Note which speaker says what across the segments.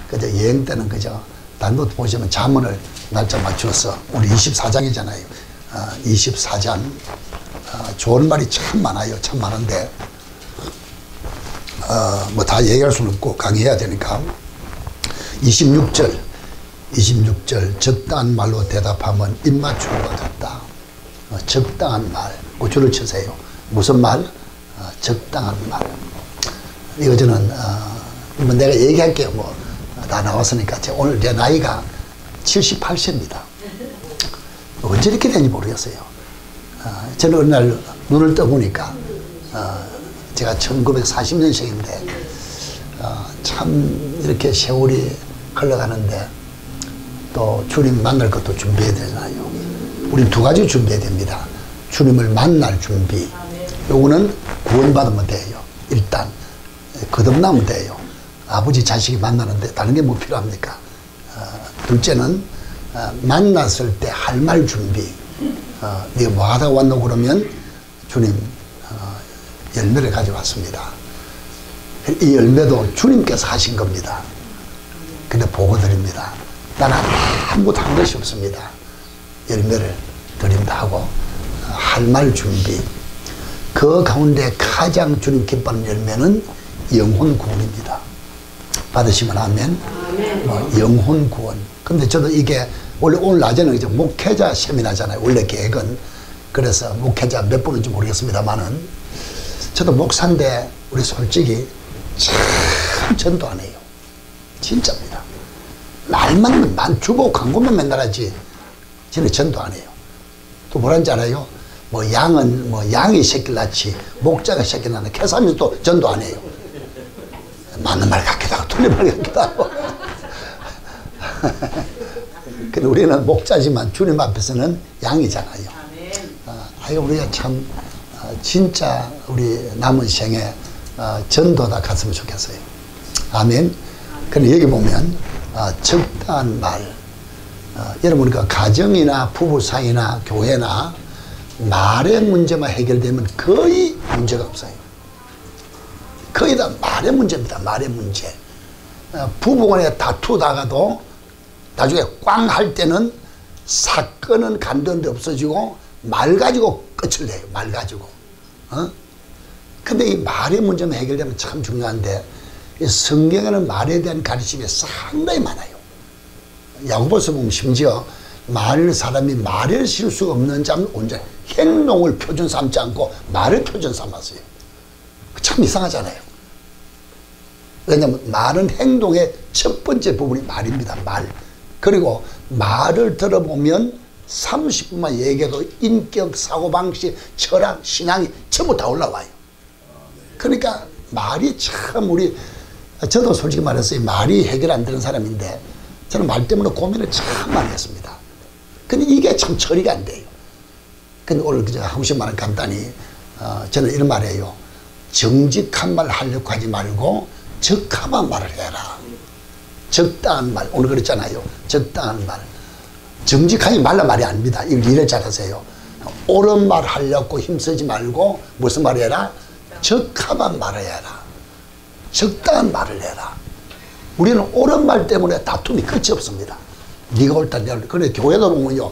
Speaker 1: 그저 여행 때는 그저 다른 것도 보시면 잠언을 날짜 맞추어서 우리 24장이잖아요. 24장 좋은 말이 참 많아요. 참 많은데 뭐 다 얘기할 수는 없고 강의해야 되니까 26절 적당한 말로 대답하면 입맞춤과 같다. 적당한 말, 그 줄을 치세요. 무슨 말? 적당한 말. 이거 저는 뭐 내가 얘기할게요. 뭐 다 나왔으니까. 오늘 제 나이가 78세입니다. 언제 이렇게 되는지 모르겠어요. 저는 어느 날 눈을 떠보니까 제가 1940년생인데 참 이렇게 세월이 흘러가는데 또 주님 만날 것도 준비해야 되잖아요. 우리 두 가지 준비해야 됩니다. 주님을 만날 준비. 요거는 구원받으면 돼요. 일단 거듭나면 돼요. 아버지 자식이 만나는데 다른 게 뭐 필요합니까? 둘째는 만났을 때 할 말 준비. 네가 뭐 하다 왔노 그러면 주님 열매를 가져왔습니다. 이 열매도 주님께서 하신 겁니다. 근데 보고 드립니다. 나는 아무것도 한 것이 없습니다. 열매를 드린다 하고 할 말 준비. 그 가운데 가장 주님 기뻐하는 열매는 영혼 구원입니다. 받으시면 아멘. 영혼 구원. 근데 저도 이게 원래 오늘 낮에는 이제 목회자 세미나잖아요. 원래 계획은. 그래서 목회자 몇 분인지 모르겠습니다만은 저도 목사인데 우리 솔직히 참 전도 안 해요. 진짜입니다. 말만 주보 광고만 맨날 하지 저는 전도 안 해요. 또 뭐라는지 알아요? 뭐 양은 뭐 양이 새끼를 낳지 목자가 새끼를 낳는 계산이 또 전도 안 해요. 맞는 말 같기도 하고 틀린 말 같기도 하고. 근데 우리는 목자지만 주님 앞에서는 양이잖아요. 우리가 참 진짜 우리 남은 생에 전도다 갔으면 좋겠어요. 아멘. 근데 여기 보면 적당한 말. 여러분 그 가정이나 부부 사이나 교회나 말의 문제만 해결되면 거의 문제가 없어요. 거의 다 말의 문제입니다. 말의 문제. 부부간에 다투다가도 나중에 꽝 할 때는 사건은 간던데 없어지고 말 가지고 끝을 내요. 말 가지고. 근데 이 말의 문제만 해결되면 참 중요한데 이 성경에는 말에 대한 가르침이 상당히 많아요. 야고보서 보면 심지어 사람이 말을 실 수가 없는 자는 언제 행동을 표준 삼지 않고 말을 표준 삼았어요. 참 이상하잖아요. 왜냐하면 말은 행동의 첫 번째 부분이 말입니다. 말. 그리고 말을 들어보면 30분만 얘기해도 인격, 사고방식, 철학, 신앙이 전부 다 올라와요. 그러니까 말이 참 저도 솔직히 말해서 말이 해결 안 되는 사람인데 저는 말 때문에 고민을 참 많이 했습니다. 근데 이게 참 처리가 안 돼요. 근데 오늘 그저 하고 싶은 말은 간단히 저는 이런 말이에요. 정직한 말 하려고 하지 말고 적합한 말을 해라. 적당한 말. 오늘 그랬잖아요. 적당한 말. 정직하지 말라 말이 아닙니다. 이걸 잘하세요. 옳은 말 하려고 힘쓰지 말고 무슨 말을 해라? 적합한 말을 해라. 적당한 말을 해라. 우리는 옳은 말 때문에 다툼이 끝이 없습니다. 네가 옳다 내가 옳다. 그래 교회도 보면요.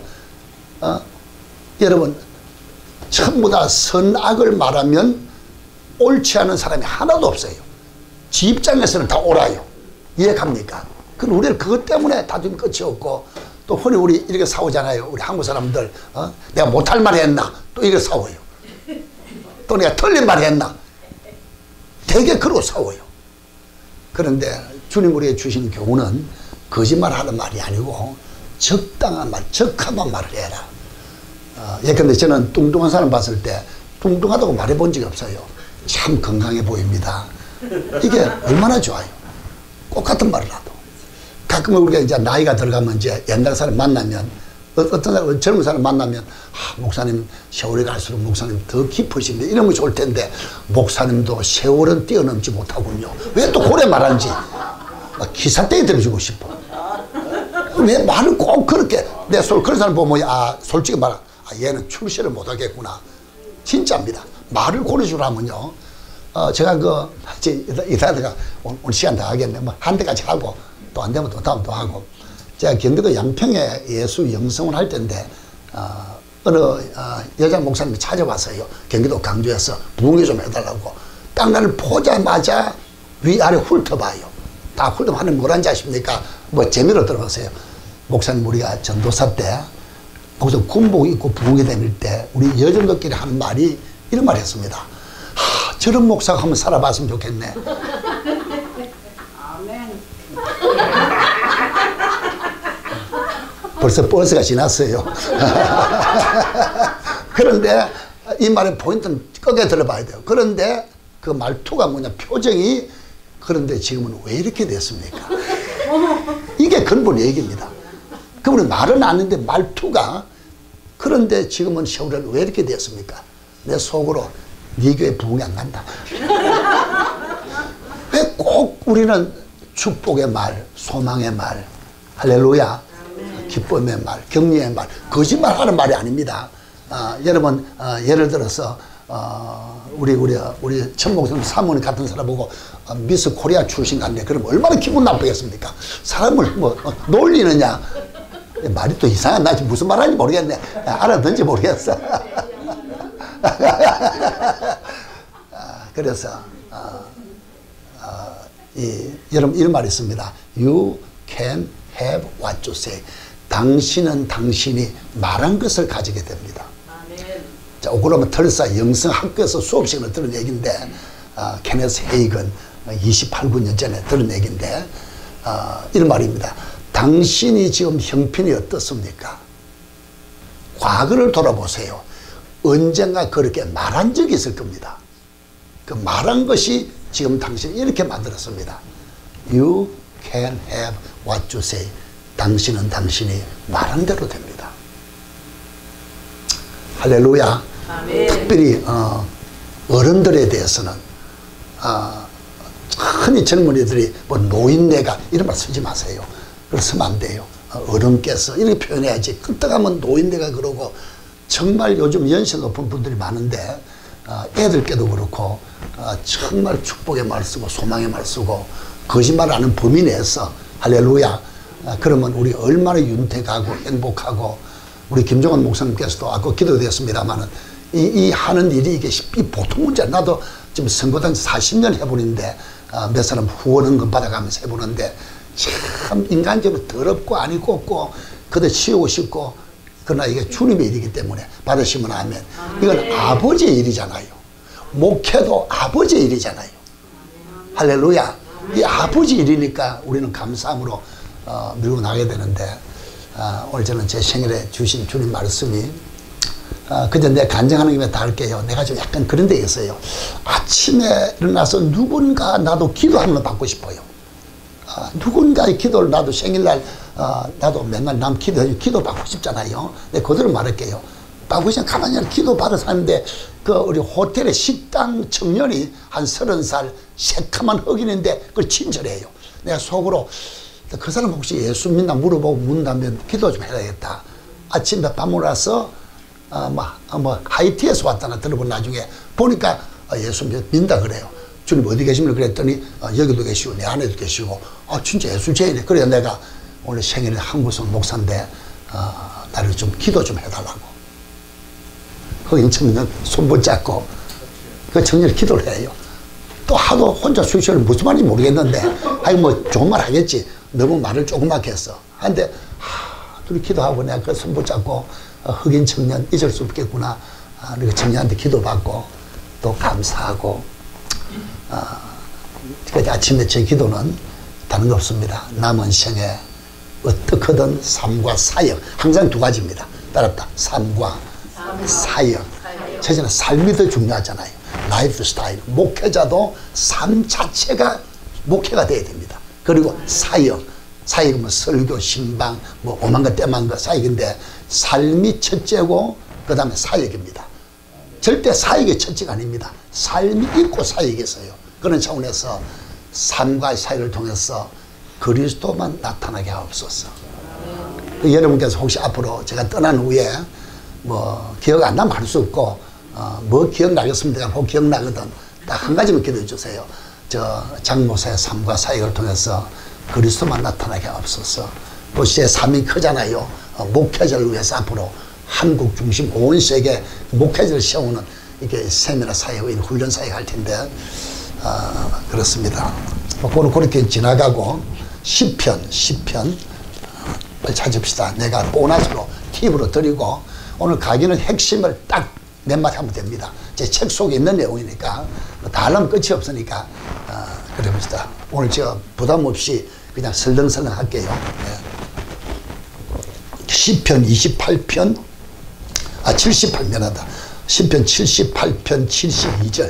Speaker 1: 여러분 전부 다 선악을 말하면 옳지 않은 사람이 하나도 없어요. 지 입장에서는 다 옳아요. 이해갑니까? 그럼 우리는 그것 때문에 다툼이 끝이 없고 또 흔히 우리 이렇게 싸우잖아요. 우리 한국 사람들 내가 못할 말 했나? 또 이렇게 싸워요. 또 내가 틀린 말 했나? 되게 그러고 싸워요. 그런데 주님 우리에게 주신 교훈은 거짓말하는 말이 아니고 적당한 말, 적합한 말을 해라. 예컨대 저는 뚱뚱한 사람 봤을 때 뚱뚱하다고 말해본 적이 없어요. 참 건강해 보입니다. 이게 얼마나 좋아요. 똑같은 말을 하도. 가끔 우리가 이제 나이가 들어가면 이제 옛날 사람 만나면 어떤 사람, 젊은 사람 만나면 목사님 세월이 갈수록 목사님 더 깊으신데 이러면 좋을 텐데 목사님도 세월은 뛰어넘지 못하군요. 왜 또 고래 말하는지 기사대에 들어주고 싶어. 왜 말을 꼭 그렇게 그런 사람 보면 솔직히 말하 얘는 출세를 못하겠구나. 진짜입니다. 말을 고르주라면요. 제가 이따가 오늘 시간 다 하겠네. 뭐 한 대까지 하고 또 안 되면 또 다음 또 하고. 제가 경기도 양평에 예수 영성을 할 때인데 어느 여자 목사님이 찾아왔어요. 경기도 강주에서 부흥회 좀 해달라고. 딱 나를 보자마자 위아래 훑어봐요. 다 훑으면 하는 뭐란지 아십니까? 뭐 재미로 들어보세요. 목사님, 우리가 전도사 때 거기서 군복 입고 부흥회 다닐 때 우리 여정들끼리 하는 말이 이런 말 했습니다. 저런 목사가 한번 살아봤으면 좋겠네.
Speaker 2: 아멘.
Speaker 1: 벌써 버스가 지났어요. 그런데 이 말의 포인트는 끝까지 들어봐야 돼요. 그런데 그 말투가 뭐냐, 표정이, 그런데 지금은 왜 이렇게 됐습니까? 이게 근본 얘기입니다. 그분은 말은 아는데 말투가, 그런데 지금은 세월을 왜 이렇게 됐습니까? 내 속으로 네 교회 부흥이 안 간다. 왜 꼭 우리는 축복의 말, 소망의 말, 할렐루야, 기쁨의 말, 격려의 말, 거짓말하는 말이 아닙니다. 여러분, 예를 들어서 우리 천목성 사모님 같은 사람 보고 미스 코리아 출신 같네. 그럼 얼마나 기분 나쁘겠습니까? 사람을 뭐 놀리느냐. 말이 또 이상한, 나 지금 무슨 말하는지 모르겠네. 알아듣는지 모르겠어. 그래서 여러분, 이런 말이 있습니다. You can have what you say. 당신은 당신이 말한 것을 가지게 됩니다. 자, 오클라호마 털사 영성학교에서 수업 시간을 들은 얘기인데, 케네스 헤이건 28년 전에 들은 얘기인데, 이런 말입니다. 당신이 지금 형편이 어떻습니까? 과거를 돌아보세요. 언젠가 그렇게 말한 적이 있을 겁니다. 그 말한 것이 지금 당신이 이렇게 만들었습니다. You can have what you say. 당신은 당신이 말한 대로 됩니다. 할렐루야. 아멘. 특별히 어른들에 대해서는 흔히 젊은이들이 뭐 노인네가 이런 말 쓰지 마세요. 그러면 안 돼요. 어른께서 이렇게 표현해야지. 끄떡하면 노인네가 그러고, 정말 요즘 연세 높은 분들이 많은데 애들께도 그렇고 정말 축복의 말 쓰고 소망의 말 쓰고 거짓말하는 범위 내에서, 할렐루야, 그러면 우리 얼마나 윤택하고 행복하고. 우리 김종원 목사님께서도 아까 기도되었습니다만은 이 하는 일이 이게 보통 문제. 나도 지금 선거당 40년 해보는데 몇 사람 후원 금 받아가면서 해보는데 참 인간적으로 더럽고 아니고 없고 그들 치우고 싶고, 그러나 이게 주님의 일이기 때문에 받으시면 아멘. 이건 아버지의 일이잖아요. 목회도 아버지의 일이잖아요. 할렐루야. 이 아버지 일이니까 우리는 감사함으로 밀고 나가야 되는데, 오늘 저는 제 생일에 주신 주님 말씀이, 그저 내가 간증하는 김에 다 할게요. 내가 좀 약간 그런 데 있어요. 아침에 일어나서 누군가 나도 기도 한번 받고 싶어요. 누군가의 기도를 나도 생일날 나도 맨날 남 기도 받고 싶잖아요. 내가 그대로 말할게요. 받고 싶으면 가만히 기도 받아서 하는데, 그 우리 호텔에 식당 청년이 한 30살 새카만 흑인인데 그걸 친절해요. 내가 속으로 그 사람 혹시 예수 믿나 물어보고 묻는다면 기도 좀 해야겠다. 아침에 밥 먹으러 와서 하이티에서 왔다나 들어본 나중에 보니까 예수 믿는다 그래요. 주님 어디 계십니까? 그랬더니 여기도 계시고 내 안에도 계시고, 진짜 예수제이네. 그래 내가 오늘 생일에 한국성 목사인데 나를 좀 기도 좀 해달라고. 흑인 청년 손 붙잡고 그 청년이 기도를 해요. 또 하도 혼자 수시를 무슨 말인지 모르겠는데, 아니 뭐 좋은 말 하겠지. 너무 말을 조그맣게 했어. 근데 둘이 기도하고 내가 그 손 붙잡고 흑인 청년 잊을 수 없겠구나. 그 청년한테 기도받고 또 감사하고. 그래서 아침에 제 기도는 다른 거 없습니다. 남은 생에 어떻게든 삶과 사역, 항상 두 가지입니다. 따랐다. 삶과 사역. 첫째는 삶이 더 중요하잖아요. 라이프 스타일. 목회자도 삶 자체가 목회가 돼야 됩니다. 그리고 사역. 사역은 뭐 설교, 신방, 뭐 오만 것 때만 것 사역인데, 삶이 첫째고 그 다음에 사역입니다. 절대 사역이 첫째가 아닙니다. 삶이 있고 사역이 있어요. 그런 차원에서 삶과 사역을 통해서 그리스도만 나타나게 하옵소서. 여러분께서 혹시 앞으로 제가 떠난 후에 뭐 기억 안 나면 할 수 없고, 뭐 기억나겠습니까? 혹 기억나거든. 딱 한 가지만 기도해 주세요. 저 장모사의 삶과 사역을 통해서 그리스도만 나타나게 없어서 또 제3이 크잖아요. 목회자를 위해서 앞으로 한국 중심 온 세계 목회자를 세우는 이게 세미나 사역인 훈련 사역 할 텐데 그렇습니다. 그거는 그렇게 지나가고 시편 빨리 찾읍시다. 내가 보너스로 팁으로 드리고 오늘 강의는 핵심을 딱 몇 마디 하면 됩니다. 제 책 속에 있는 내용이니까 다 하려면 끝이 없으니까 그래 봅시다. 오늘 제가 부담 없이 그냥 설렁설렁 할게요. 시편 28편 78편하다. 시편 78편 72절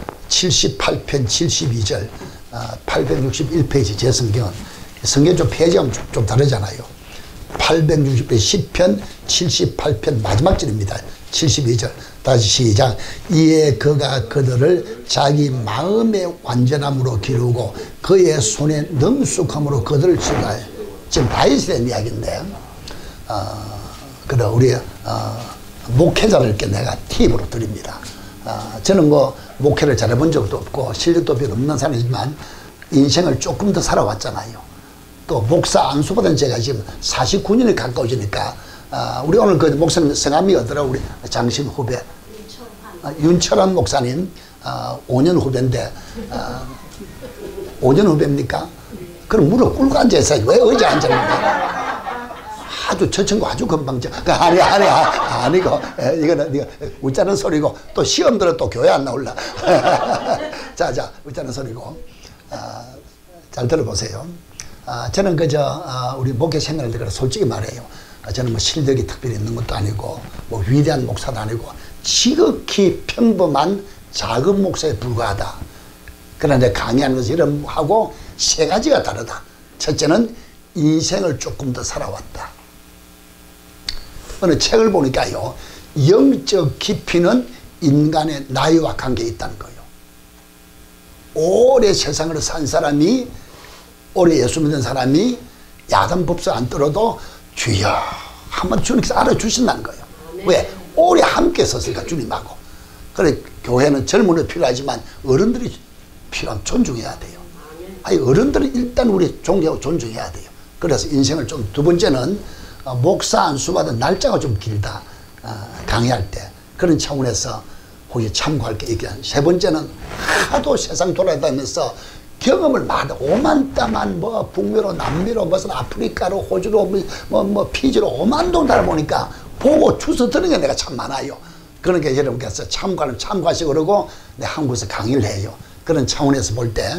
Speaker 1: 861페이지 제 성경은 성경 좀 페이지가 좀 다르잖아요. 860페이지 시편 78편 마지막 절입니다. 72절 다시 시작. 이에 그가 그들을 자기 마음의 완전함으로 기르고 그의 손의 능숙함으로 그들을 지나요. 지금 다윗에 대한 이야기인데 그래 우리 목회자들께 내가 팁으로 드립니다. 저는 뭐 목회를 잘해본 적도 없고 실력도 별로 없는 사람이지만 인생을 조금 더 살아왔잖아요. 또 목사 안수받은 제가 지금 49년이 가까워지니까 우리 오늘 그 목사님 성함이 어더라 우리 장신 후배 윤철환 목사님 5년 후배인데 5년 후배입니까? 그럼 무릎 꿇고 앉아있어요. 왜 의자 앉았는데? 아주 저 친구 아주 금방 아니고 이거는 이거 웃자는 소리고 또 시험 들어 또 교회 안 나올라. 자 웃자는 소리고 잘 들어보세요. 저는 그저 우리 목회 생활을 들어 솔직히 말해요. 저는 뭐 실력이 특별히 있는 것도 아니고 뭐 위대한 목사도 아니고 지극히 평범한 작은 목사에 불과하다. 그런데 강의하는 것이 이런 하고 세 가지가 다르다. 첫째는 인생을 조금 더 살아왔다. 어느 책을 보니까요, 영적 깊이는 인간의 나이와 관계에 있다는 거예요. 오래 세상을 산 사람이, 오래 예수 믿는 사람이 야단 법석 안 떨어도 주여 한번 주님께서 알아주신다는 거예요. 왜? 오래 함께 섰으니까 주님하고. 그래 교회는 젊은이 필요하지만 어른들이 필요하면 존중해야 돼요. 아니 어른들은 일단 우리 존경하고 존중해야 돼요. 그래서 인생을 좀, 두 번째는 목사 안수받은 날짜가 좀 길다. 강의할 때 그런 차원에서 거기 참고할 게 있긴. 세 번째는 하도 세상 돌아다니면서 경험을 많이 오만따만 뭐 북미로 남미로 무슨 아프리카로 호주로 뭐 피지로 오만동 달아보니까 보고 주워 들은 게 내가 참 많아요. 그러니까 여러분께서 참고하면 참고하시고 그러고 내 한국에서 강의를 해요. 그런 차원에서 볼 때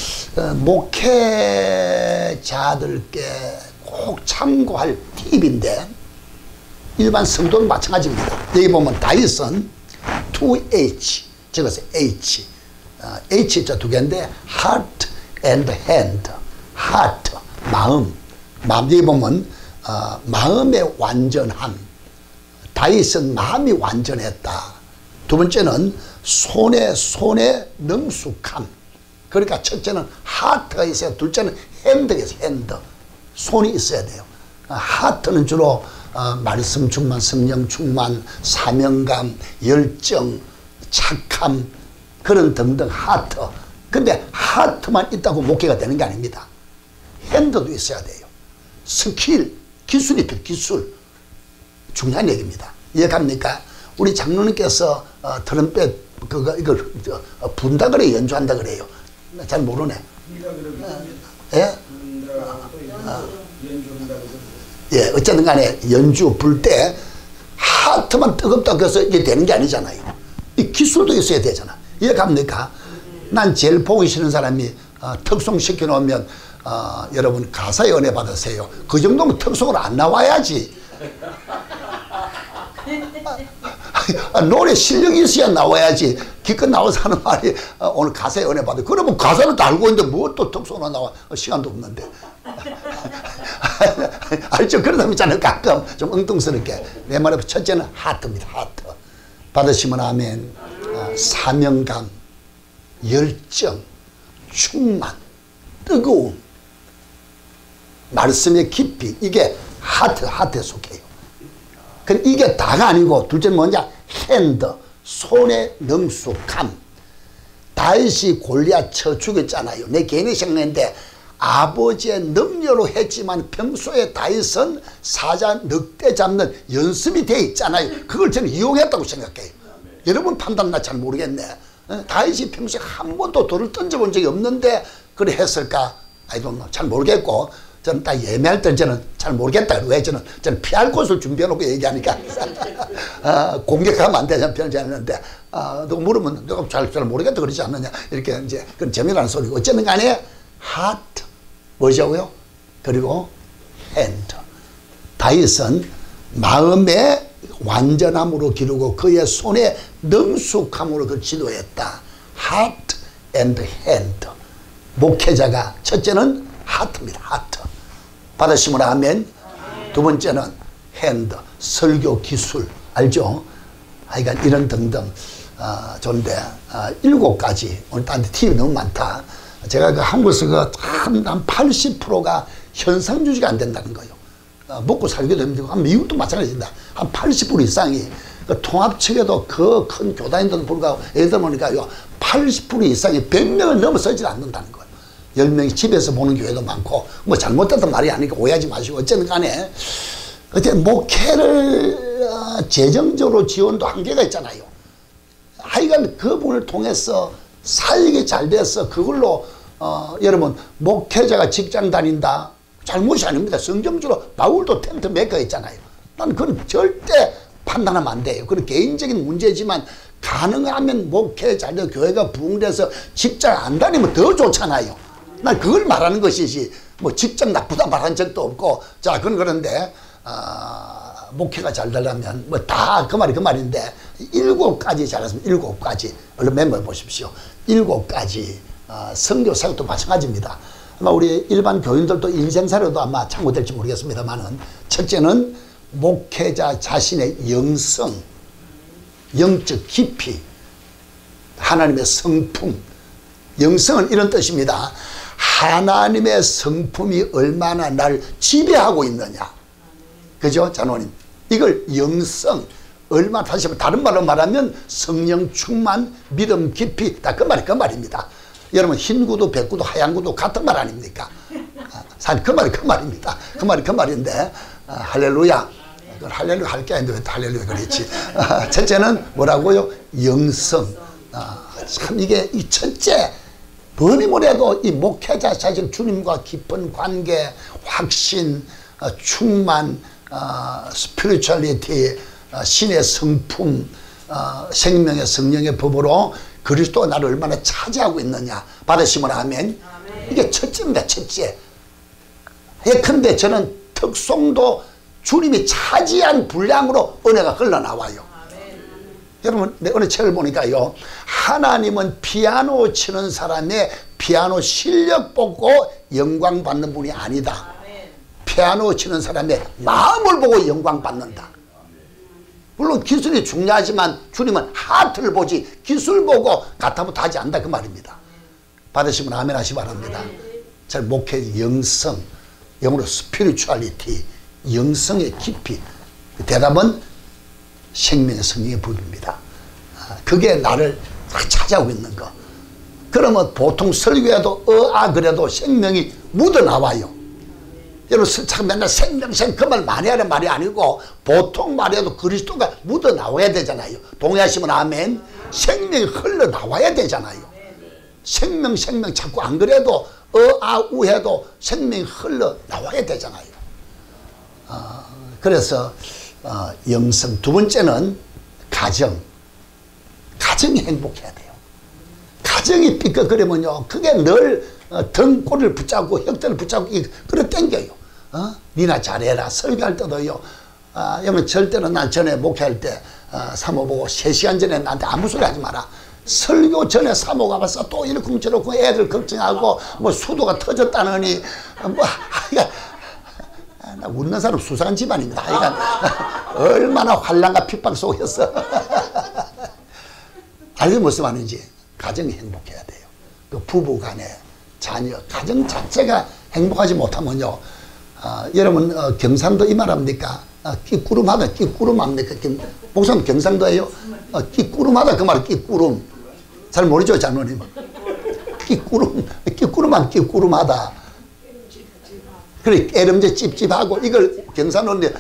Speaker 1: 목회자들께 꼭 참고할 팁인데 일반 성도는 마찬가지입니다. 여기 보면 다윗은 2H 적어서 H H자 두 개인데 heart and hand. heart 마음 여기 보면 마음의 완전함. 다윗은 마음이 완전했다. 두 번째는 손의 능숙함. 그러니까 첫째는 하트가 있어야, 둘째는 핸드가 있어요. 핸드. 손이 있어야 돼요. 하트는 주로 말씀 충만, 성령 충만, 사명감, 열정, 착함, 그런 등등 하트. 근데 하트만 있다고 목회가 되는 게 아닙니다. 핸드도 있어야 돼요. 스킬, 기술이 필요, 기술. 중요한 얘기입니다. 이해갑니까? 우리 장로님께서 트럼펫 이걸 분다 그래, 연주한다 그래요. 잘 모르네. 예? 예, 어쨌든 간에 연주 불 때 하트만 뜨겁다고 해서 이게 되는 게 아니잖아요. 이 기술도 있어야 되잖아. 이해갑니까? 난 제일 보기 싫은 사람이 특송시켜 놓으면 여러분 가사의 은혜 받으세요. 그 정도면 특송으로 안 나와야지. 노래 실력이 있어야 나와야지. 기껏 나와서 하는 말이 오늘 가사의 은혜 받아. 그러면 가사를 다 알고 있는데 뭐 또 특송으로 나와. 시간도 없는데. 알죠? 그러다 보면 가끔 좀 엉뚱스럽게. 내 말에 첫째는 하트입니다. 하트. 받으시면 아멘. 사명감, 열정, 충만, 뜨거움, 말씀의 깊이. 이게 하트에 속해요. 이게 다가 아니고 둘째는 뭐냐? 핸드, 손의 능숙함. 다윗이 골리앗 쳐 죽였잖아요. 내 개인의 생각인데 아버지의 능력으로 했지만 평소에 다윗은 사자 늑대 잡는 연습이 돼 있잖아요. 그걸 저는 이용했다고 생각해요. 여러분 판단 나 잘 모르겠네. 다윗이 평소에 한 번도 돌을 던져본 적이 없는데 그래 했을까? I don't know. 잘 모르겠고 저는 딱 예매할 때는 저는 잘 모르겠다. 왜 저는 피할 곳을 준비해놓고 얘기하니까 공격하면 안 되잖아. 편지 않는데 누가 물으면 내가 잘 모르겠다 그러지 않느냐 이렇게 이제 그런 재미라는 소리고 어쨌든 간에 heart 뭐냐고요? 그리고 hand. 다윗은 마음의 완전함으로 기르고 그의 손의 능숙함으로 그를 지도했다. heart and hand. 목회자가 첫째는 heart입니다. heart. 받으시면 아멘. 두 번째는 hand. 설교 기술. 알죠? 하여간 이런 등등 좋은데 7가지. 오늘 딴 데 팁이 너무 많다. 제가 그 한국에서 한 80%가 현상유지가 안 된다는 거예요. 먹고 살기도 힘들고, 미국도 마찬가지입니다. 한 80% 이상이, 그 통합측에도 그 큰 교단인데도 불구하고, 예를 들어 보니까요, 80% 이상이 100명을 넘어서질 않는다는 거예요. 10명이 집에서 보는 교회도 많고, 뭐 잘못됐단 말이 아니니까 오해하지 마시고, 어쨌든 간에, 어쨌든 목회를 재정적으로 지원도 한계가 있잖아요. 하여간 그분을 통해서 사역이 잘 돼서 그걸로 여러분 목회자가 직장 다닌다 잘못이 아닙니다. 성경적으로 바울도 텐트 메이커 했잖아요. 난 그건 절대 판단하면 안 돼요. 그건 개인적인 문제지만 가능하면 목회 잘 돼서 교회가 부흥돼서 직장 안 다니면 더 좋잖아요. 난 그걸 말하는 것이지 뭐 직장 나쁘다 말한 적도 없고. 자 그건 그런데 목회가 잘 되려면 뭐 다 그 말인데 7가지 잘했으면 7가지 얼른 메모해 보십시오. 7가지 선교 사역도 마찬가지입니다. 아마 우리 일반 교인들도 인생사료도 아마 참고될지 모르겠습니다만은 첫째는 목회자 자신의 영성, 영적 깊이, 하나님의 성품. 영성은 이런 뜻입니다. 하나님의 성품이 얼마나 날 지배하고 있느냐. 그죠? 자노님. 이걸 영성, 얼마 다시 한번 다른 말로 말하면 성령 충만, 믿음 깊이, 다 그 말입니다. 여러분 흰 구두, 백 구두, 하얀 구두 같은 말 아닙니까? 사실 그 말입니다. 그 말인데 할렐루야. 할렐루야 할 게 아닌데 왜 할렐루야 그랬지? 첫째는 뭐라고요? 영성. 참 이게 이 첫째 뭐니 뭐래도 이 목회자 자신 주님과 깊은 관계, 확신, 충만, 스피리추얼리티, 신의 성품, 생명의 성령의 법으로 그리스도가 나를 얼마나 차지하고 있느냐. 받으시면 아멘. 이게 첫째입니다. 첫째. 예컨대 저는 특송도 주님이 차지한 분량으로 은혜가 흘러나와요. 여러분 내 어느 책을 보니까요, 하나님은 피아노 치는 사람의 피아노 실력 보고 영광 받는 분이 아니다. 피아노 치는 사람의 마음을 보고 영광 받는다. 물론 기술이 중요하지만 주님은 하트를 보지 기술 보고 가타부터 하지 않는다 그 말입니다. 받으시면 아멘 하시 바랍니다. 잘 목회 영성, 영어로 스피리추얼리티, 영성의 깊이. 대답은 생명의 성령의 법입니다. 그게 나를 찾아오고 있는 거. 그러면 보통 설교에도 그래도 생명이 묻어나와요. 여러분 참 맨날 생명 그 말 많이 하는 말이 아니고 보통 말해도 그리스도가 묻어나와야 되잖아요. 동의하시면 아멘. 생명이 흘러나와야 되잖아요. 생명 자꾸 안 그래도 해도 생명이 흘러나와야 되잖아요. 그래서 영성. 두 번째는 가정이 행복해야 돼요. 가정이 삐걱거리면요 그게 늘 등골을 붙잡고 혁대를 붙잡고 그래 땡겨요. 니나 잘해라. 설교할 때도요. 여러분 절대로 난 전에 목회할 때 사모 보고 3시간 전에 나한테 아무 소리 하지 마라. 설교 전에 사모 가봐서 또 이렇게 저렇게 애들 걱정하고 뭐 수도가 터졌다느니 뭐 나 웃는 사람 수상한 집안입니다. 하여간 얼마나 환난과 핍박 속에서 알게 무슨 말인지 가정이 행복해야 돼요. 그 부부 간에 자녀, 가정 자체가 행복하지 못하면요. 여러분 경상도 이 말 합니까? 끼꾸름하다, 끼꾸름 합니까? 목사님 경상도예요? 끼꾸름하다 그 말 끼꾸름. 잘 모르죠 장로님? 끼꾸름하다. 그래, 깨름제 찝찝하고, 이걸 경산원리,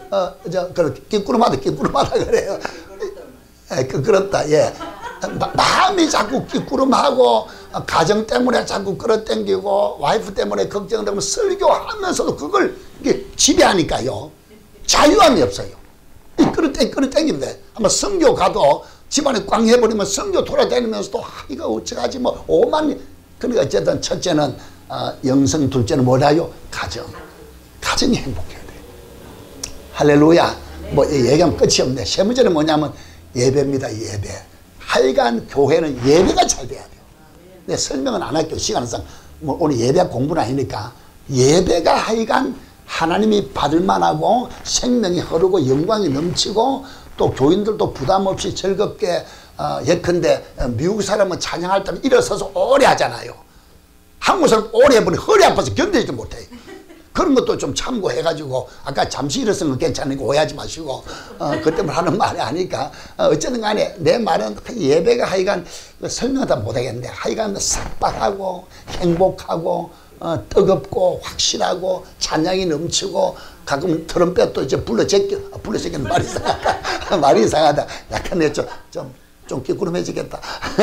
Speaker 1: 끼꾸름하다 그래요. 그렇다, 예. 마음이 자꾸 끼꾸름하고, 가정 때문에 자꾸 끌어당기고, 와이프 때문에 걱정되고, 설교하면서도 그걸 지배하니까요. 자유함이 없어요. 끌어당기면 돼. 아마 성교 가도 집안에 꽝 해버리면 성교 돌아다니면서도, 이거 어쩌가지, 뭐, 그러니까 어쨌든 첫째는, 영성, 둘째는 뭐라요? 가정이 행복해야 돼. 할렐루야. 뭐 얘기하면 끝이 없네. 세 번째는 뭐냐면 예배입니다. 예배. 하여간 교회는 예배가 잘 돼야 돼요. 내 설명은 안 할게요. 시간상 뭐 오늘 예배 공부는 아니니까. 예배가 하여간 하나님이 받을 만하고 생명이 흐르고 영광이 넘치고 또 교인들도 부담 없이 즐겁게 예컨대 미국 사람은 찬양할 때는 일어서서 오래 하잖아요. 한국 사람 오래 해보니 허리 아파서 견디지 못해. 그런 것도 좀 참고해가지고 아까 잠시 일어서는 건 괜찮으니까 오해하지 마시고 그 때문에 하는 말이 아니까 어쨌든 간에 내 말은 예배가 하여간 설명을 다 못하겠는데 하여간 삭박하고 행복하고 뜨겁고 확실하고 찬양이 넘치고 가끔 트럼펫도 이제 불러제끼는 말이 이상하다. 말이 이상하다. 약간 내가 좀 끼꾸름해지겠다.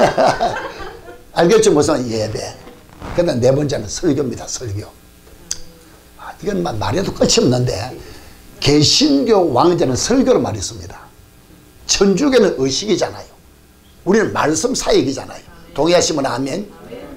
Speaker 1: 알겠죠? 무슨 예배. 근데 네 번째는 설교입니다. 설교. 이건 말해도 끝이 없는데 개신교 왕자는 설교를 많이 씁니다. 천주교는 의식이잖아요. 우리는 말씀 사역이잖아요. 동의하시면 아멘.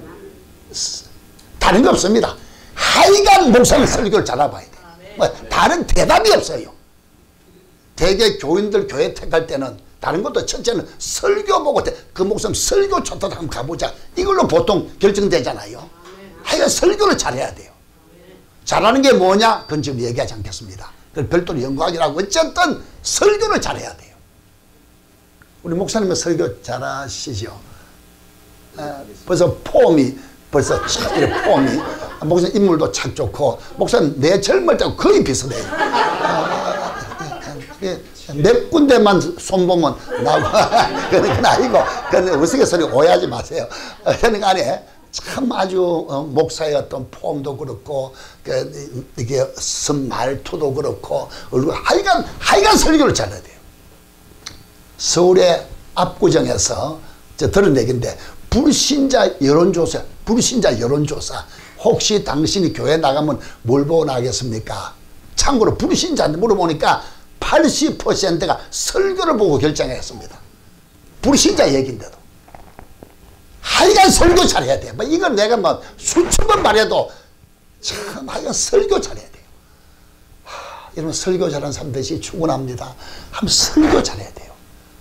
Speaker 1: 다른 거 없습니다. 하여간 목사는 설교를 잘 알아봐야 돼요. 뭐 다른 대답이 없어요. 대개 교인들 교회 택할 때는 다른 것도 첫째는 설교 보고 그 목사님 설교 좋다 한번 가보자. 이걸로 보통 결정되잖아요. 하여간 설교를 잘해야 돼요. 잘하는 게 뭐냐? 그건 지금 얘기하지 않겠습니다. 그건 별도로 연구하기라고 어쨌든 설교를 잘해야 돼요. 우리 목사님은 설교 잘하시죠? 벌써 폼이 목사님 인물도 착 좋고 목사님 내 젊을 때하고 거의 비슷해요. 몇 군데만 손보면 나오고 그건 아니고 그건 우스갯소리 오해하지 마세요. 그러니까 안에 참 아주 목사의 어떤 폼도 그렇고 이게 말투도 그렇고 하여간 설교를 잘해야 돼요. 서울의 압구정에서 들은 얘기인데 불신자 여론조사 혹시 당신이 교회 나가면 뭘 보고 나가겠습니까? 참고로 불신자한테 물어보니까 80%가 설교를 보고 결정했습니다. 불신자 얘기인데도. 하여간 설교 잘해야 돼. 이건 내가 뭐 수천 번 말해도 참 하여간 설교 잘해야 돼요. 이런 설교 잘하는 사람들이 충분합니다. 한번 설교 잘해야 돼요.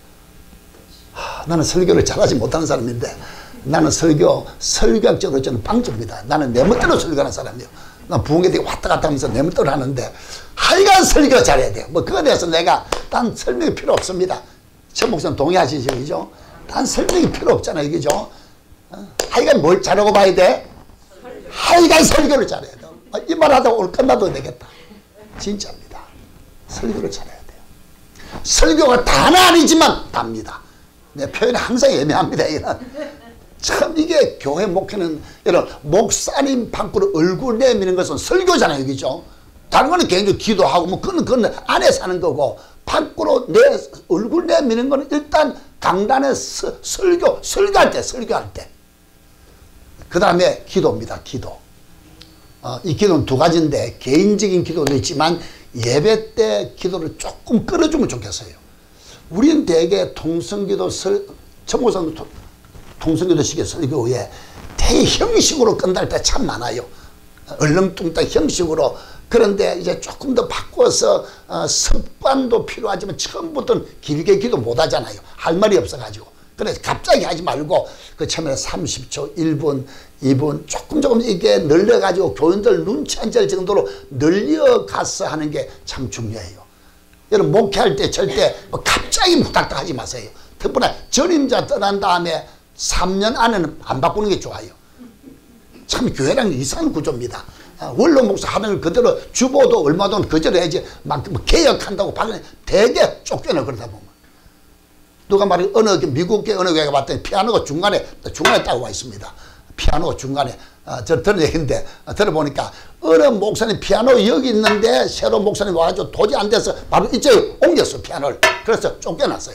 Speaker 1: 나는 설교를 잘하지 못하는 사람인데 나는 설교학적으로 저는 빵점입니다. 나는 내 멋대로 설교하는 사람이에요. 난 부흥회 되게 왔다 갔다 하면서 내 멋대로 하는데 하여간 설교 잘해야 돼요. 뭐 그거에 대해서 내가 딴 설명이 필요 없습니다. 천 목사님 동의하시죠? 그죠? 딴 설명이 필요 없잖아요. 그죠? 하여간 뭘 잘하고 봐야 돼? 하여간 설교를 잘해야 돼. 이 말 하다가 오늘 끝나도 되겠다. 진짜입니다. 설교를 잘해야 돼요. 설교가 다는 아니지만 답니다. 내 표현이 항상 애매합니다. 참 이게 교회 목회는 이런 목사님 밖으로 얼굴 내미는 것은 설교잖아요. 그죠? 다른 거는 개인적으로 기도하고 뭐 그건 안에서 하는 거고 밖으로 내 얼굴 내미는 거는 일단 강단에 설교할 때 그 다음에 기도입니다. 기도. 이 기도는 두 가지인데 개인적인 기도도 있지만 예배 때 기도를 조금 끌어주면 좋겠어요. 우리는 대개 통성기도 천국성 통성기도식의 설교에 되게 형식으로 끝날 때 참 많아요. 얼렁뚱땅 형식으로. 그런데 이제 조금 더 바꿔서 습관도 필요하지만 처음부터는 길게 기도 못 하잖아요. 할 말이 없어가지고. 그래서 갑자기 하지 말고 그 처음에 30초, 1분, 2분 조금 이게 늘려가지고 교인들 눈치 안 챌 정도로 늘려가서 하는 게 참 중요해요. 여러분 목회할 때 절대 뭐 갑자기 무닥닥 하지 마세요. 특히나 전임자 떠난 다음에 3년 안에는 안 바꾸는 게 좋아요. 참 교회랑 이상한 구조입니다. 원로 목사 하는 걸 그대로 주보도 얼마 동안 그대로 해야지 막 개혁한다고 받는 되게 쫓겨나. 그러다 보면 누가 말해 미국계 어느 교회가 봤더니 피아노가 중간에 따고 와 있습니다. 피아노가 중간에 저 들은 얘기인데 들어보니까 어느 목사님 피아노 여기 있는데 새로운 목사님 와가지고 도저히 안 돼서 바로 이쪽에 옮겼어 피아노를. 그래서 쫓겨났어요.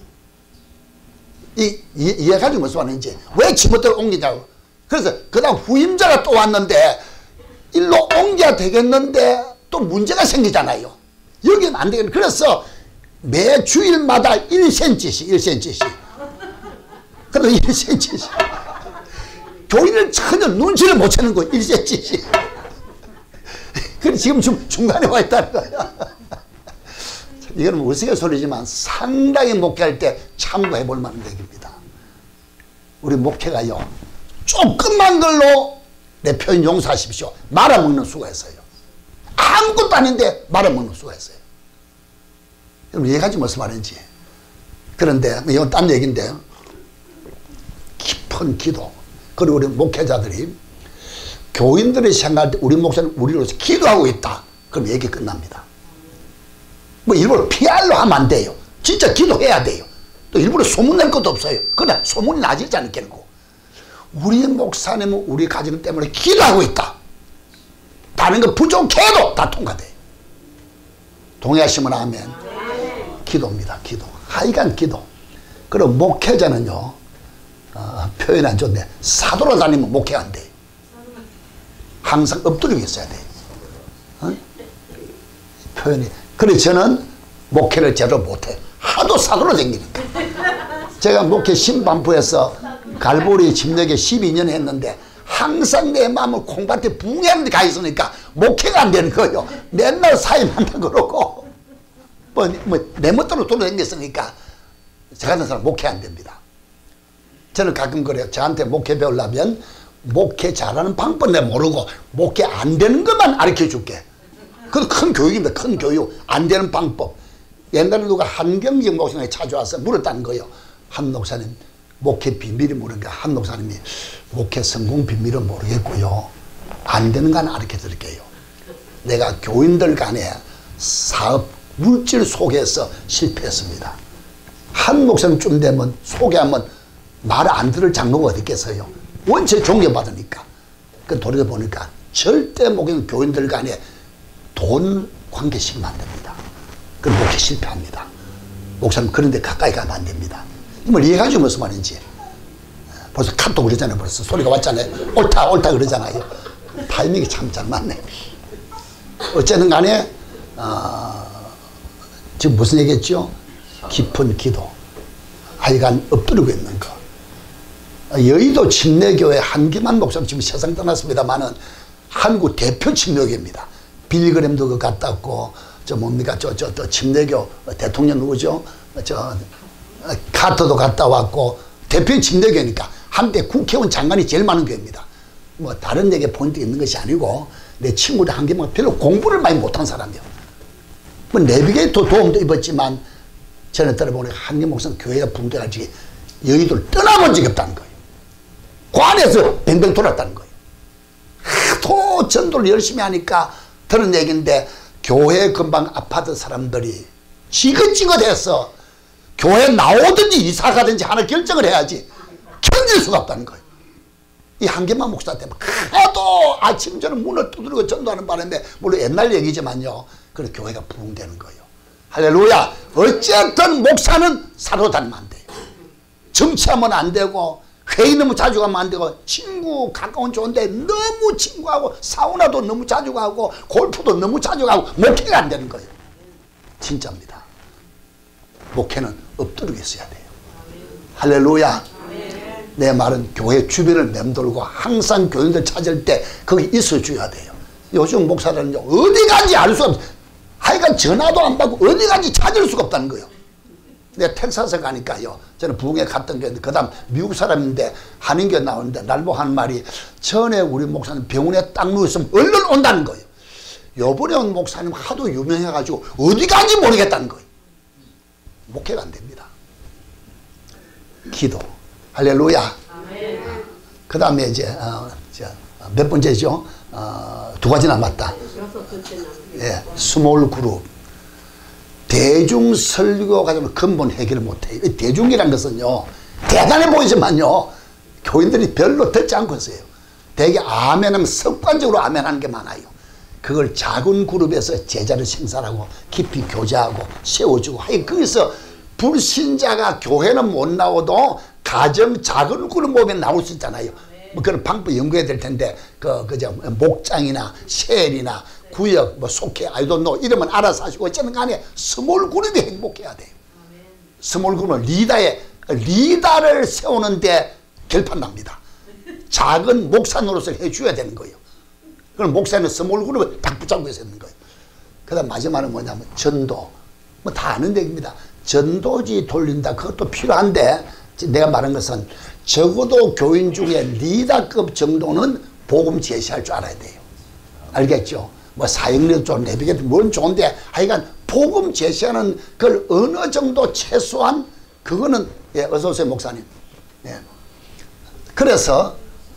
Speaker 1: 이해가지고 무슨 말인지 왜 지멋대로 옮기냐고. 그래서 그 다음 후임자가 또 왔는데 일로 옮겨야 되겠는데 또 문제가 생기잖아요. 여기는 안 되겠네. 그래서 매 주일마다 1cm씩 1cm씩 그래도 1cm씩 교인을 전혀 눈치를 못 채는 거예요. 1cm씩. 그래서 지금 중간에 와 있다는 거야. 이거는 우스갯소리지만 상당히 목회할 때 참고해 볼 만한 얘기입니다. 우리 목회가요 조금만 걸로 내 표현 용서하십시오 말아먹는 수가 있어요. 아무것도 아닌데 말아먹는 수가 있어요. 여러분 이해가지 무슨 말인지. 그런데 이건 딴 얘기인데요. 깊은 기도 그리고 우리 목회자들이 교인들이 생각할 때 우리 목사는 우리로서 기도하고 있다. 그럼 얘기 끝납니다. 뭐 일부러 PR로 하면 안 돼요. 진짜 기도해야 돼요. 또 일부러 소문낼 것도 없어요. 그러나 소문이 나지 않겠고 우리 목사님은 우리 가정 때문에 기도하고 있다. 다른 거 부족해도 다 통과돼요. 동의하시면 아멘. 기도입니다. 기도. 하여간 기도. 그리고 목회자는요 표현 안 좋네. 사도로 다니면 목회 안 돼요. 항상 엎드리고 있어야 돼요. 어? 표현이. 그래서 저는 목회를 제대로 못해요. 하도 사도로 다니니까. 제가 목회 신반부에서 갈보리 집력에 12년 했는데 항상 내 마음을 콩밭에 붕해하는 데 가 있으니까 목회가 안 되는 거예요. 맨날 사임한다 그러고 내 멋대로 돌아다녔으니까 저 같은 사람 목회 안 됩니다. 저는 가끔 그래요. 저한테 목회 배우려면 목회 잘하는 방법 내가 모르고 목회 안 되는 것만 가르쳐 줄게. 그건 큰 교육입니다. 큰 교육. 안 되는 방법. 옛날에 누가 한경직 목사님이 찾아와서 물었다는 거예요. 한 목사님 목회 비밀이 모르니까 한 목사님이 목회 성공 비밀은 모르겠고요. 안 되는 건 가르쳐 드릴게요. 내가 교인들 간에 사업 물질 소개해서 실패했습니다. 한 목사님쯤 되면 소개하면 말 안 들을 장로가 어디 있겠어요. 원체 존경받으니까. 그 돌이켜보니까 절대 목회는 교인들 간에 돈 관계 시키면 안 됩니다. 그럼 목회 실패합니다. 목사님 그런데 가까이 가면 안 됩니다. 이걸 이해가지고 무슨 말인지. 벌써 카톡 그러잖아요. 벌써 소리가 왔잖아요. 옳다 옳다 그러잖아요. 타이밍이 참 잘 맞네. 어쨌든 간에 지금 무슨 얘기했죠? 깊은 기도. 하여간 엎드리고 있는 거. 여의도 침례교회 한기만 목사님 지금 세상 떠났습니다만은 한국 대표 침례교회입니다. 빌리그램도 그 갔다 왔고 저 뭡니까 저 침례교 대통령 누구죠? 저 카터도 갔다 왔고 대표 침례교회니까 한때 국회의원 장관이 제일 많은 교회입니다. 뭐 다른 얘기에 포인트 있는 것이 아니고 내 친구들 한기만 별로 공부를 많이 못한 사람이요. 뭐 내비게이터 도움도 입었지만 전에 들어보니 한기 목사는 교회가 붕괴가지고 여의도를 떠나본 적이 없다는 거예요. 관에서 뱅뱅 돌았다는 거예요. 하도 전도를 열심히 하니까 들은 얘기인데 교회 근방 아파트 사람들이 지긋지긋해서 교회 나오든지 이사 가든지 하나 결정을 해야지 견딜 수가 없다는 거예요. 이 한계만 목사 때문에 하도 아침 저는 문을 두드리고 전도하는 바람에 물론 옛날 얘기지만요. 그래서 교회가 부흥되는 거예요. 할렐루야. 어쨌든 목사는 사로 다니면 안 돼요. 정치하면 안 되고 회의 너무 자주 가면 안 되고 친구 가까운 좋은데 너무 친구하고 사우나도 너무 자주 가고 골프도 너무 자주 가고 목회가 안 되는 거예요. 진짜입니다. 목회는 엎드리고 있어야 돼요. 할렐루야. 내 말은 교회 주변을 맴돌고 항상 교인들 찾을 때 거기 있어줘야 돼요. 요즘 목사들은요 어디 간지 알 수 없어요. 하여간 전화도 안 받고 어디 간지 찾을 수가 없다는 거예요. 내가 텍사스 가니까요. 저는 부흥에 갔던 게 그 다음 미국 사람인데 한인교 나오는데 날 보고 하는 말이 전에 우리 목사님 병원에 딱 누워있으면 얼른 온다는 거예요. 요번에 온 목사님 하도 유명해가지고 어디 간지 모르겠다는 거예요. 목회가 안 됩니다. 기도. 할렐루야. 그 다음에 이제 몇 번째죠? 두 가지 남았다. 예, 스몰 그룹. 대중 설교 가지고 근본 해결을 못해요. 대중이란 것은요 대단해 보이지만요 교인들이 별로 듣지 않고 있어요. 되게 아멘하면 습관적으로 아멘하는 게 많아요. 그걸 작은 그룹에서 제자를 생산하고 깊이 교제하고 세워주고 하여 거기서 불신자가 교회는 못 나오도 가정 작은 그룹 모임에 나올 수 있잖아요. 뭐 그런 방법 연구해야 될 텐데 그저 목장이나 셀이나 구역 뭐 속해 I don't know 이러면 알아서 하시고 어쨌든 간에 스몰 그룹이 행복해야 돼요. 스몰 그룹은 리더를 세우는데 결판 납니다. 작은 목사 노릇을 해줘야 되는 거예요. 그럼 목사는 스몰 그룹을 딱 붙잡고 있어야 되는 거예요. 그 다음 마지막은 뭐냐면 전도. 뭐 다 아는 얘기입니다. 전도지 돌린다. 그것도 필요한데 내가 말한 것은 적어도 교인 중에 리더급 정도는 복음 제시할 줄 알아야 돼요. 알겠죠? 뭐 사역력 좀 내비게도 뭔 좋은데 하여간 복음 제시하는 걸 어느 정도 최소한 그거는 예, 어서 오세요 목사님. 예. 그래서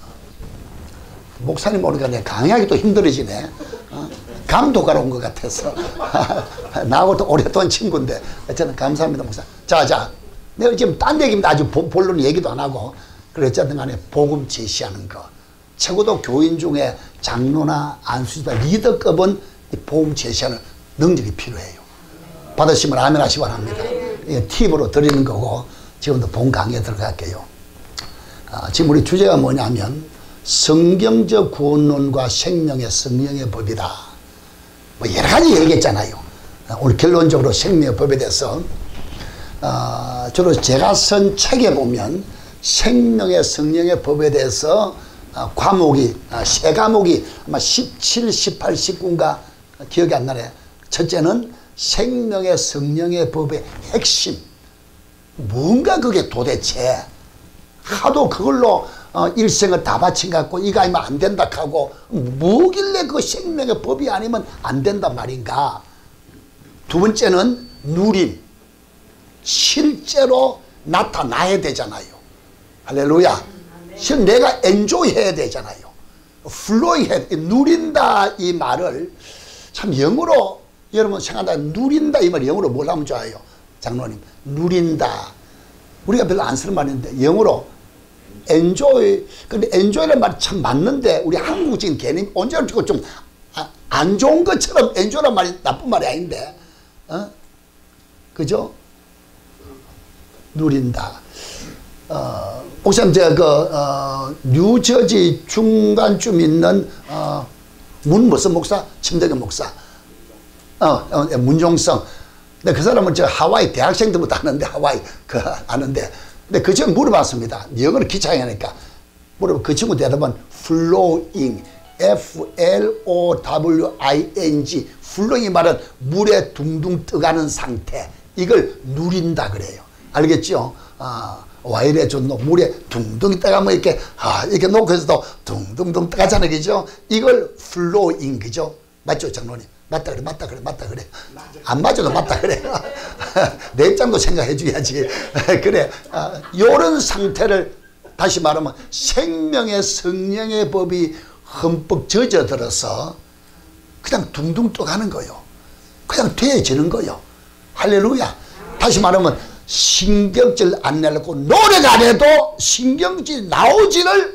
Speaker 1: 목사님 오니까 내 강의하기 또 힘들어지네. 감독하러 온 것 같아서 나하고 또 오랫동안 친구인데 어쨌든 감사합니다 목사. 자 내가 지금 딴 얘기입니다. 아주 본론 얘기도 안 하고. 그래 어쨌든 간에 복음 제시하는 거 적어도 교인 중에 장로나 안수지나 리더급은 이 복음 제시하는 능력이 필요해요. 받으시면 아멘 하시기 바랍니다. 이게 팁으로 드리는 거고 지금도 본 강의에 들어갈게요. 지금 우리 주제가 뭐냐면 성경적 구원론과 생명의 성령의 법이다. 뭐 여러 가지 얘기했잖아요. 오늘 결론적으로 생명의 법에 대해서 주로 제가 쓴 책에 보면 생명의 성령의 법에 대해서 과목이 세 과목이 아마 17, 18, 19인가 기억이 안 나네. 첫째는 생명의 성령의 법의 핵심. 뭔가 그게 도대체 하도 그걸로 일생을 다 바친 것 같고 이거 아니면 안 된다 하고 뭐길래 그 생명의 법이 아니면 안 된단 말인가. 두 번째는 누림. 실제로 나타나야 되잖아요. 할렐루야. 실 내가 엔조이 해야 되잖아요. 플로이 해, 누린다 이 말을 참 영어로 여러분 생각한다. 누린다 이 말 영어로 뭘 하면 좋아요? 장로님. 누린다. 우리가 별로 안 쓰는 말인데 영어로 엔조이. 근데 엔조이라는 말이 참 맞는데 우리 한국적인 개념 언제나 좀 안 좋은 것처럼 엔조이라는 말이 나쁜 말이 아닌데 그죠? 누린다. 목사님 제가 뉴저지 중간쯤 있는 무슨 목사? 침대경 목사. 문종성. 근데 그 사람은 저 하와이 대학생 때부터 아는데 하와이 아는데 근데 그 친구 물어봤습니다. 영어를 기차에 하니까 물어봐. 그 친구 대답은 flowing F-L-O-W-I-N-G flowing 말은 물에 둥둥 떠가는 상태. 이걸 누린다 그래요. 알겠죠? 와 이래 좋노 물에 둥둥 떠가면 이렇게 이렇게 놓고 해서도 둥둥둥 떠가잖아요. 그죠? 이걸 flowing 그죠? 맞죠 장로님? 맞다 그래 맞다 그래 안 맞아도 맞다 그래. 내 입장도 생각해 줘야지. 그래 요런 상태를 다시 말하면 생명의 성령의 법이 흠뻑 젖어들어서 그냥 둥둥 떠가는 거요. 그냥 되어지는 거요. 할렐루야. 다시 말하면 신경질 안 내려고 노래가 안 해도 신경질 나오지를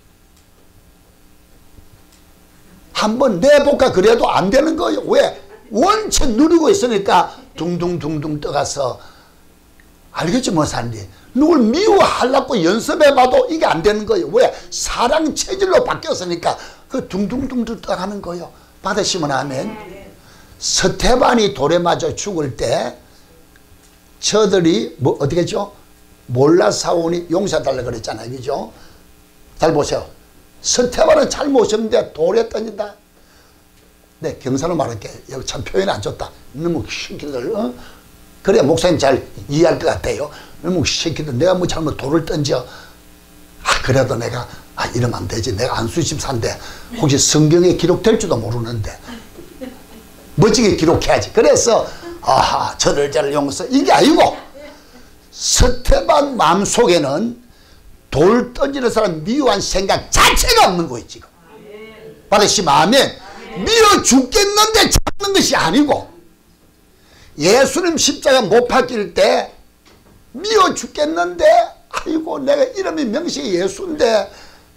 Speaker 1: 한번 내볼까 그래도 안 되는 거예요. 왜? 원체 누리고 있으니까 둥둥둥둥 떠가서 알겠죠 모사님? 누굴 미워하려고 연습해봐도 이게 안 되는 거예요. 왜? 사랑 체질로 바뀌었으니까 그 둥둥둥둥 떠가는 거예요. 받으시면 아멘. 스테반이 돌에 맞아 죽을 때 저들이 뭐 어떻게 했죠? 몰라 사오니 용서해달라 그랬잖아요. 그죠? 잘 보세요. 스테반은 잘못했는데 돌에 던진다. 네, 경사로 말할게. 여기 참 표현이 안 좋다. 너무 시키들 그래야 목사님 잘 이해할 것 같아요. 너무 시키들 내가 뭐 잘못 돌을 던져. 그래도 내가 이러면 안 되지. 내가 안수집사인데 혹시 성경에 기록될지도 모르는데 멋지게 기록해야지. 그래서 저를 용서 이게 아니고 스테반 마음속에는 돌 던지는 사람 미워한 생각 자체가 없는 거예요. 지금 받으시면 아멘. 미워 죽겠는데 참는 것이 아니고 예수님 십자가 못 박힐 때 미워 죽겠는데 아이고 내가 이름이 명식이 예수인데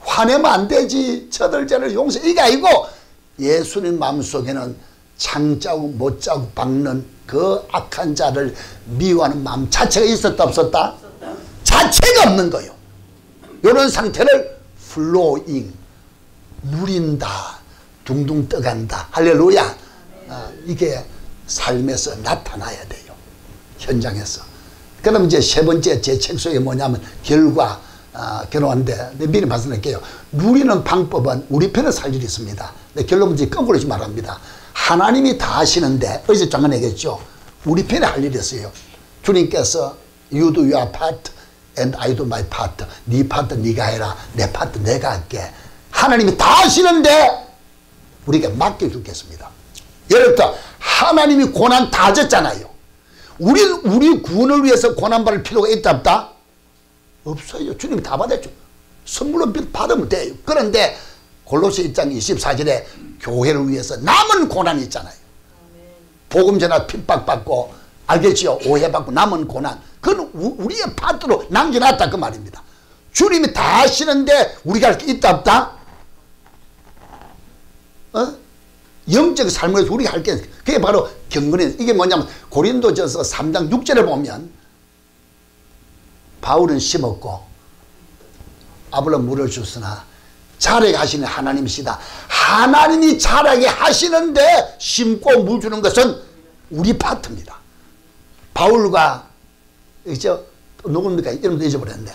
Speaker 1: 화내면 안 되지. 저들 죄를 용서해. 이게 아니고 예수님 마음속에는 창자고 못자고 박는 그 악한 자를 미워하는 마음 자체가 있었다 없었다? 자체가 없는 거예요. 이런 상태를 플로잉, 누린다, 둥둥 떠간다. 할렐루야. 이게 삶에서 나타나야 돼요. 현장에서. 그럼 이제 세 번째 제 책 속에 뭐냐면 결과, 결혼한데 미리 말씀드릴게요. 누리는 방법은 우리 편에 살 일이 있습니다. 결론은 이제 거꾸로 말합니다. 하나님이 다 하시는데 어제 잠깐 얘기했죠. 우리 편에 할 일이 있어요. 주님께서 You do your part and I do my part. 네 파트 네가 해라. 내 파트 내가 할게. 하나님이 다 하시는데 우리에게 맡겨주겠습니다. 예를 들어 하나님이 고난 다 졌잖아요. 우리 구원을 위해서 고난받을 필요가 있다 없다? 없어요. 주님이 다 받았죠. 선물로 받으면 돼요. 그런데 골로새 1장 24절에 교회를 위해서 남은 고난이 있잖아요. 복음 전하 핍박받고 알겠지요? 오해받고 남은 고난. 그건 우리의 파트로 남겨놨다 그 말입니다. 주님이 다 하시는데 우리가 할 게 있다 없다? 영적 삶에서 우리가 할 게 그게 바로 경건이에요. 이게 뭐냐면 고린도전서 3장 6절에 보면 바울은 심었고 아볼로 물을 줬으나 자라게 하시는 하나님이시다. 하나님이 자라게 하시는데 심고 물 주는 것은 우리 파트입니다. 바울과 있죠? 누굽니까? 이름도 잊어버렸는데.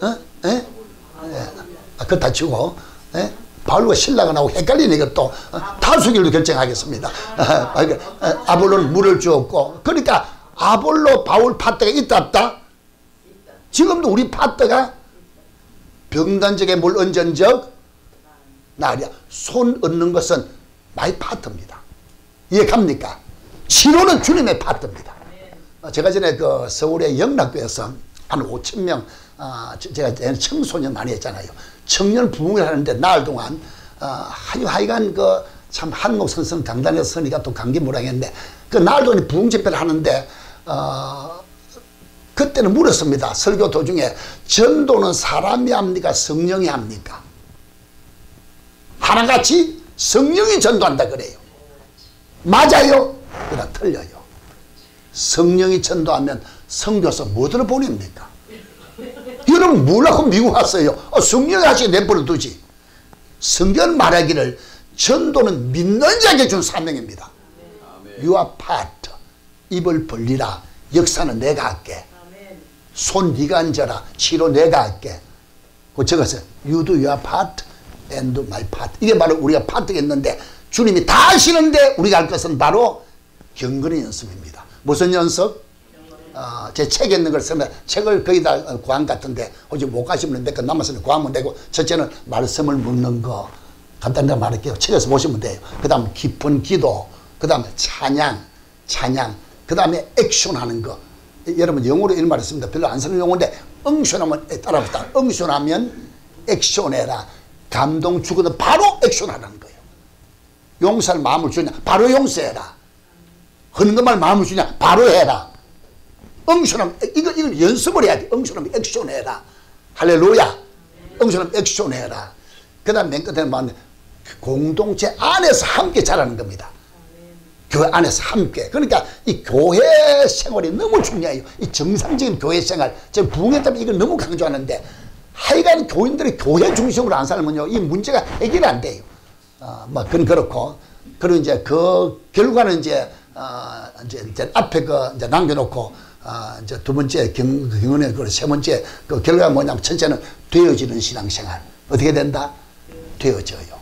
Speaker 1: 그거 다 치고 바울과 신라가 나오고 헷갈리는 이것도 다수길로 결정하겠습니다. 아볼로는 물을 주었고 그러니까 아볼로 바울 파트가 있다 없다? 지금도 우리 파트가 병단적에 물 얹은 적 나으랴. 손 얹는 것은 나의 파트입니다. 이해갑니까? 치료는 주님의 파트입니다. 제가 전에 그 서울의 영락교에서 한 5,000명 제가 청소년 많이 했잖아요. 청년 부흥을 하는데 나흘 동안 하여간 그 참 한목 선생 강단에서 서니까 또 감기무량했는데 그 나흘 동안 부흥 집회를 하는데 그때는 물었습니다. 설교 도중에 전도는 사람이 합니까? 성령이 합니까? 하나같이 성령이 전도한다 그래요. 맞아요? 그러나 틀려요. 성령이 전도하면 선교사 뭐들을 보냅니까? 여러분 뭐라고 미국 왔어요? 성령이 하시게 내버려 두지. 성경 말하기를 전도는 믿는 자에게 준 사명입니다. You are part. 입을 벌리라. 역사는 내가 할게. 손 네가 앉아라. 치료 내가 할게. 그 적어서 You do your part and my part. 이게 바로 우리가 파트가 있는데 주님이 다 하시는데 우리가 할 것은 바로 경건의 연습입니다. 무슨 연습? 제 책에 있는 걸 쓰면 책을 거의 다 구한 같은데 혹시 못 가시면 몇 건 남았으면 구하면 되고 첫째는 말씀을 묻는 거 간단하게 말할게요. 책에서 보시면 돼요. 그 다음 깊은 기도, 그 다음에 찬양, 그 다음에 액션하는 거. 여러분 영어로 이런 말이 있습니다. 별로 안 쓰는 용어인데 응션하면 따라붙다. 응션하면 액션해라. 감동 주거든 바로 액션하라는 거예요. 용서할 마음을 주냐 바로 용서해라. 하는 것만 마음을 주냐 바로 해라. 응션하면 이걸 연습을 해야 돼. 응션하면 액션해라. 할렐루야. 응션하면 액션해라. 그 다음 맨 끝에는 뭐냐면 공동체 안에서 함께 자라는 겁니다. 교회 안에서 함께. 그러니까 이 교회 생활이 너무 중요해요. 이 정상적인 교회 생활. 제가 부흥했다면 이걸 너무 강조하는데 하여간 교인들이 교회 중심으로 안 살면요 이 문제가 해결이 안 돼요. 뭐 그건 그렇고 그리고 이제 그 결과는 이제 앞에 이제 남겨놓고 이제 두 번째 경건의 그 세 번째 그 결과가 뭐냐면 첫째는 되어지는 신앙생활. 어떻게 된다? 되어져요.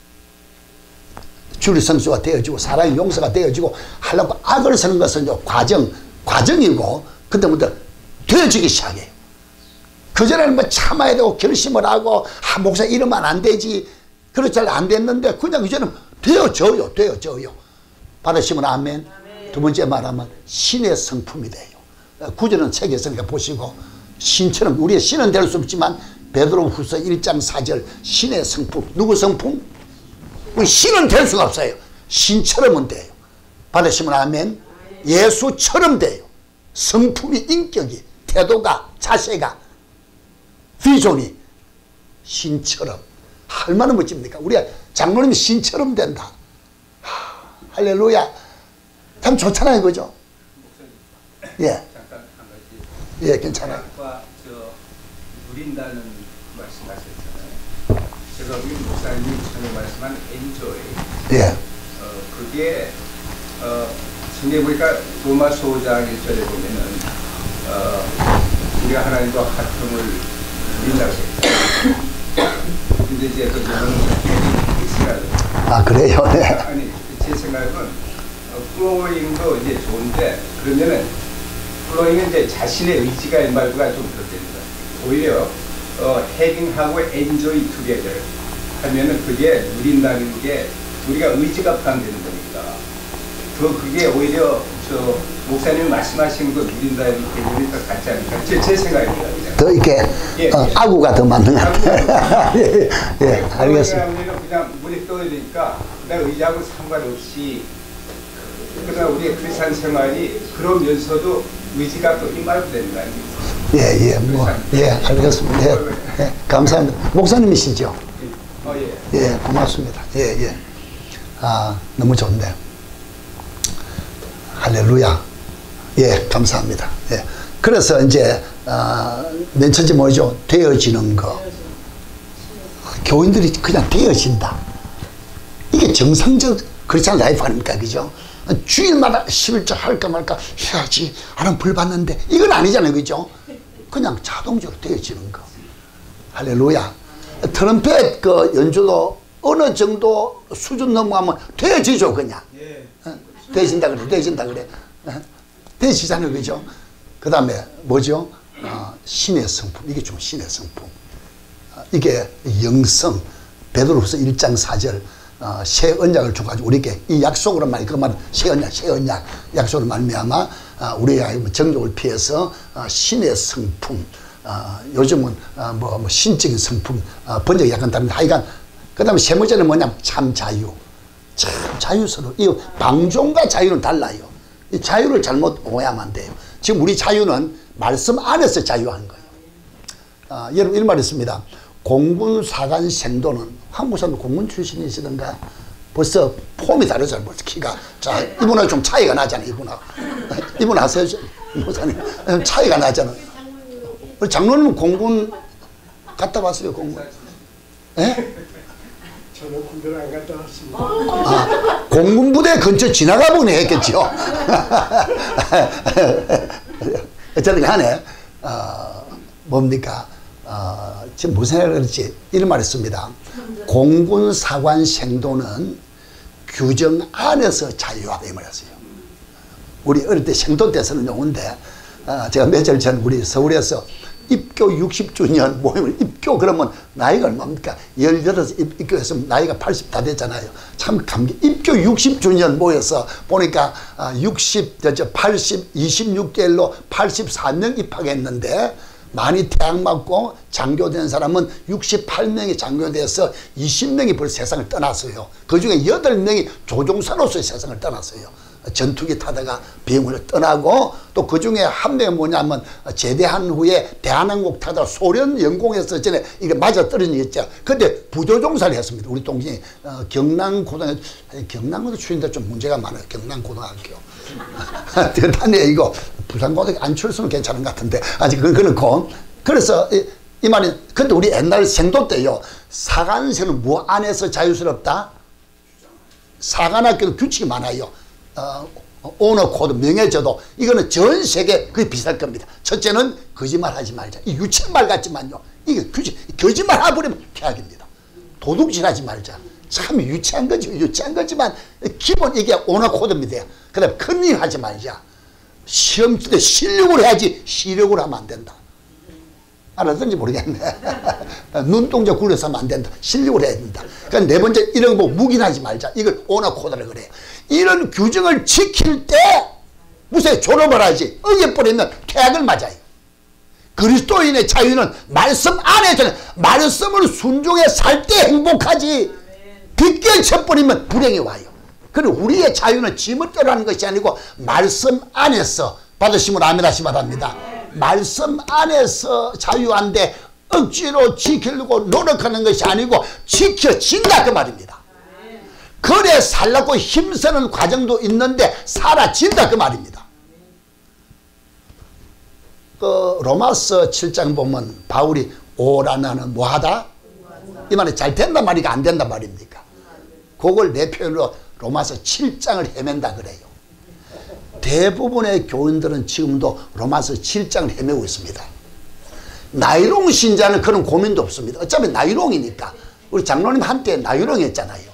Speaker 1: 주리 성수가 되어지고 사랑의 용서가 되어지고 하려고 악을 쓰는 것은 과정이고 근데 먼저 되어지기 시작해요. 그전에는 뭐 참아야 되고 결심을 하고 목사 이러면 안 되지. 그렇지 잘 안 됐는데 그냥 이제는 되어져요. 받으시면 아멘. 두 번째 말하면 신의 성품이 돼요. 구절은 책에 있으니까 보시고 신처럼 우리의 신은 될 수 없지만 베드로후서 1장 4절 신의 성품. 누구 성품? 우리 신은 될 수가 없어요. 신처럼은 돼요. 받으시면 아멘. 예수처럼 돼요. 성품이 인격이 태도가 자세가 비전이 신처럼 얼마나 멋집니까? 우리가 장로님이 신처럼 된다. 할렐루야. 참 좋잖아요, 그죠? 예.
Speaker 2: 잠깐 한 가지.
Speaker 1: 예, 괜찮아요.
Speaker 2: 아까 누린다는 말씀하셨잖아요. 제가 우리 목사님이 전에 말씀한 엔조이.
Speaker 1: 예.
Speaker 2: 그게 성경에 보니까 로마서 5장 1절에 보면은 우리가 하나님과 화평을 누린다고 했죠. 근데 이제 그
Speaker 1: 아, 그래요? 네.
Speaker 2: 아니, 제 생각은 플로잉도 이제 좋은데, 그러면은 플로잉은 이제 자신의 의지가 이 말과 좀 그렇습니다. 오히려 해빙하고 엔조이 투게더 하면은 그게 누린다는 게 우리가 의지가 포함되는 거니까 더 그게 오히려 목사님 말씀하신 거 누린다는 개념이 더 같지 않을까, 제 생각입니다. 그냥.
Speaker 1: 더 이렇게
Speaker 2: 예,
Speaker 1: 아구가 더 맞는 것 같아요. 예, 예, 알겠습니다.
Speaker 2: 그냥 물이 떠야 되니까 내가 의지하고 상관없이, 그러나 우리의 크리스찬 생활이 그러면서도 의지가 또 임하게 되는 거 아닙니까?
Speaker 1: 예, 예, 뭐, 예, 알겠습니다. 예, 예, 감사합니다. 목사님이시죠?
Speaker 2: 예.
Speaker 1: 예, 고맙습니다. 예, 예. 아, 너무 좋네. 할렐루야. 예, 감사합니다. 예. 그래서 이제, 맨 첫째 뭐죠? 되어지는 거. 교인들이 그냥 되어진다. 이게 정상적 크리스찬 라이프 아닙니까? 그죠? 주일마다 11조 할까 말까 해야지. 하는 불 받는데. 이건 아니잖아요. 그죠? 그냥 자동적으로 되어지는 거. 할렐루야. 트럼펫 그 연주도 어느 정도 수준 넘어가면 되어지죠, 그냥. 되어진다 그래, 되어진다 그래. 되어지잖아요, 그죠? 그 다음에 뭐죠? 신의 성품. 이게 좀 신의 성품. 이게 영성. 베드로후서 1장 4절. 새 언약을 줘가지고 우리에게 이 약속으로 말이 그 말은 새 언약 약속으로 말미암아 우리가 정욕을 피해서 신의 성품, 요즘은 뭐 신적인 성품 번역이 약간 다른데 하여간 그 다음에 세 번째는 뭐냐면 참 자유. 참 자유스러워. 이 방종과 자유는 달라요. 이 자유를 잘못 오해하면 안 돼요. 지금 우리 자유는 말씀 안에서 자유하는 거예요. 여러분 이런 말이 있습니다. 공군 사관 생도는 한국 사람 공군 출신이시던가 벌써 폼이 다르잖아요. 벌써 키가. 자, 이분하고 좀 차이가 나잖아요. 이분 아세요? 목사님. 차이가 나잖아요. 장로님은 공군 갔다 왔어요, 공군. 예?
Speaker 3: 저는 군대를 안 갔다 왔습니다.
Speaker 1: 아, 공군부대 근처 지나가 보니 했겠죠. 어쨌든 간에, 뭡니까? 지금 무슨 생각을 했지? 이런 말을 했습니다. 공군 사관 생도는 규정 안에서 자유하다 이 말이었어요. 우리 어릴 때 생도 때 쓰는 용어인데, 제가 며칠 전 우리 서울에서 입교 60주년 모임을 입교 그러면 나이가 얼마입니까? 18살 입교했으면 나이가 80 다 됐잖아요. 참 감기. 입교 60주년 모여서 보니까 80, 26개월로 84명 입학했는데 많이 태양 맞고 장교된 사람은 68명이 장교돼서 20명이 벌써 세상을 떠났어요. 그 중에 8명이 조종사로서 세상을 떠났어요. 전투기 타다가 비행을 떠나고 또 그 중에 한 명이 뭐냐면 제대한 후에 대한항공 타다가 소련 영공에서 전에 이게 맞아 떨어진 게 있죠. 근데 부조종사를 했습니다. 우리 동생이 경남고등학교, 경남고등학교 출신인데 좀 문제가 많아요. 경남고등학교. 대단해 이거. 부산고등학교 안 출수는 괜찮은 것 같은데 아직 그렇고. 그래서 이 말이 근데 우리 옛날 생도 때요. 사관생은 뭐 안에서 자유스럽다? 사관학교는 규칙이 많아요. 오너 코드, 명예제도 이거는 전 세계 거의 비슷할 겁니다. 첫째는 거짓말 하지 말자. 이 유치말 같지만요. 이게 규칙, 거짓말 해버리면 계약입니다. 도둑질 하지 말자. 참 유치한 거지, 유치한 거지만 기본 이게 오너 코드입니다. 그 다음에 큰일 하지 말자. 시험 때 실력으로 해야지 시력으로 하면 안 된다. 알았는지 모르겠네. 눈동자 굴려서 하면 안 된다. 실력으로 해야 된다. 그러니까 네 번째 이런 거 묵인하지 말자. 이걸 오너 코드를 그래요. 이런 규정을 지킬 때 무슨 졸업을 하지. 어겨버리면 퇴학을 맞아요. 그리스도인의 자유는 말씀 안에서 말씀을 순종해 살 때 행복하지. 빗길 쳐버리면 불행이 와요. 그리고 우리의 자유는 짐을 떠나는 것이 아니고 말씀 안에서 받으시면 아멘 하시 바랍니다. 말씀 안에서 자유한데 억지로 지키려고 노력하는 것이 아니고 지켜진다 그 말입니다. 그래 살라고 힘쓰는 과정도 있는데 사라진다 그 말입니다. 그 로마서 7장 보면 바울이 오라나는 뭐하다? 이 말이 잘 된단 말이가 안 된단 말입니까? 그걸 내 표현으로 로마서 7장을 헤맨다 그래요. 대부분의 교인들은 지금도 로마서 7장을 헤매고 있습니다. 나이롱 신자는 그런 고민도 없습니다. 어차피 나이롱이니까. 우리 장로님 한때 나이롱이었잖아요.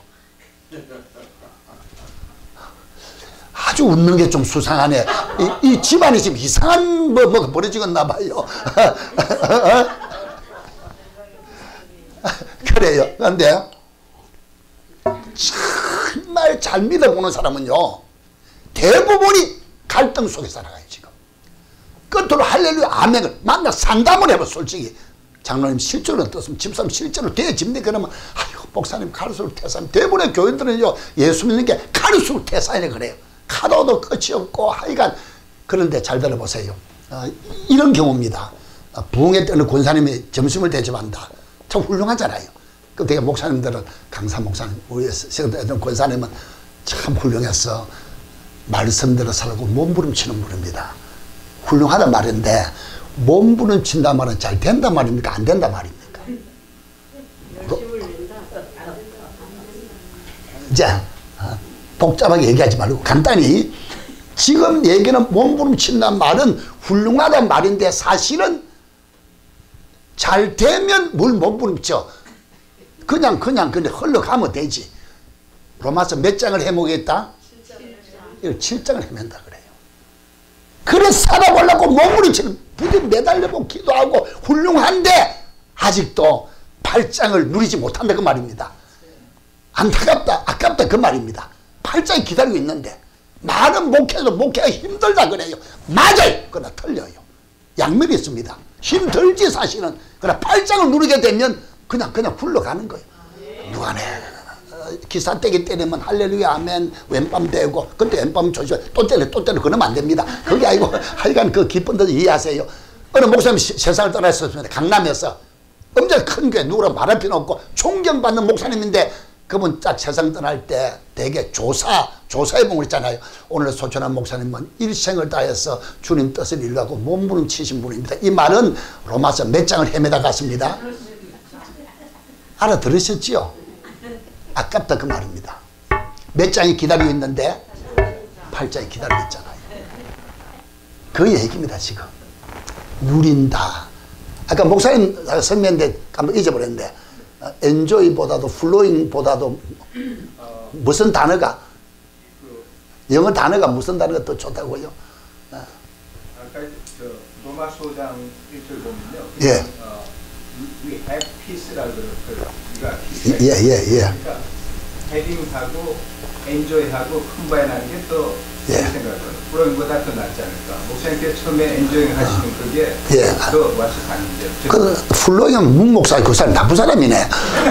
Speaker 1: 아주 웃는 게 좀 수상하네. 이 집안이 지금 이상한 뭐가 벌어지겠나 봐요. 그래요. 그런데 정말 잘 믿어보는 사람은요, 대부분이 갈등 속에 살아가요. 지금 끝으로 할렐루야 아멘을 만나 상담을 해봐. 솔직히 장로님 실제로 어떻습니까? 집사님 실제로 되어집니까? 그러면 아이고 목사님 갈수록 태산. 대부분의 교인들은요 예수 믿는 게 갈수록 태산이라 그래요. 가도도 끝이 없고 하여간. 그런데 잘 들어보세요. 이런 경우입니다. 부흥회 때는 권사님이 점심을 대접한다. 참 훌륭하잖아요. 그때 목사님들은 강사 목사님, 우리 권사님은 참 훌륭했어. 말씀대로 살고 몸부림치는 분입니다. 훌륭하단 말인데 몸부림친단 말은 잘 된단 말입니까? 안 된단 말입니까? 이제 복잡하게 얘기하지 말고 간단히 지금 얘기는 몸부림친단 말은 훌륭하단 말인데 사실은 잘 되면 뭘 몸부림쳐. 그냥 흘러가면 되지. 로마서 몇 장을 해보겠다? 7장을 헤맨다 그래요. 그래 살아보려고 몸부림치는 부디 매달려보고 기도하고 훌륭한데 아직도 8장을 누리지 못한다 그 말입니다. 안타깝다 아깝다 그 말입니다. 8장이 기다리고 있는데 많은 목회가 힘들다 그래요. 맞아요. 그러나 틀려요. 양면이 있습니다. 힘들지 사실은. 그러나 8장을 누리게 되면 그냥 흘러가는 거예요. 누가 기사 떼기 때리면 할렐루야 아멘 왼밤 대고. 근데 왼밤 조심해. 또 때려 그러면 안 됩니다. 그게 아니고 하여간 그 기쁜 뜻 이해하세요. 어느 목사님이 세상을 떠났었습니다. 강남에서 엄청 큰 교회 누구랑 말할 필요 없고 존경받는 목사님인데 그분 딱 세상 떠날 때 되게 조사의 봉을 있잖아요. 오늘 소천한 목사님은 일생을 다해서 주님 뜻을 이루려고 몸부림치신 분입니다. 이 말은 로마서 몇 장을 헤매다 갔습니다. 알아들으셨지요? 아깝다 그 말입니다. 몇 장이 기다리고 있는데 8장이 기다리고 있잖아요. 그 얘기입니다 지금. 누린다. 아까 목사님 설명인데 한번 잊어버렸는데 enjoy보다도 flowing보다도 무슨 단어가 영어 단어가 무슨 단어가 더 좋다고요?
Speaker 2: 아까 저 로마서장 1절 보면요.
Speaker 1: 예.
Speaker 2: We have peace라고 그러니까 그러니까 heading하고 enjoy하고 컴바인하는 게 더 제 생각은 flowing보다 더 낫지 않을까. 목사님께서 처음에 enjoying 하시는 그게 더 와서 가는데.
Speaker 1: 그 flowing은 문 목사 그 사람 나쁜 사람이네.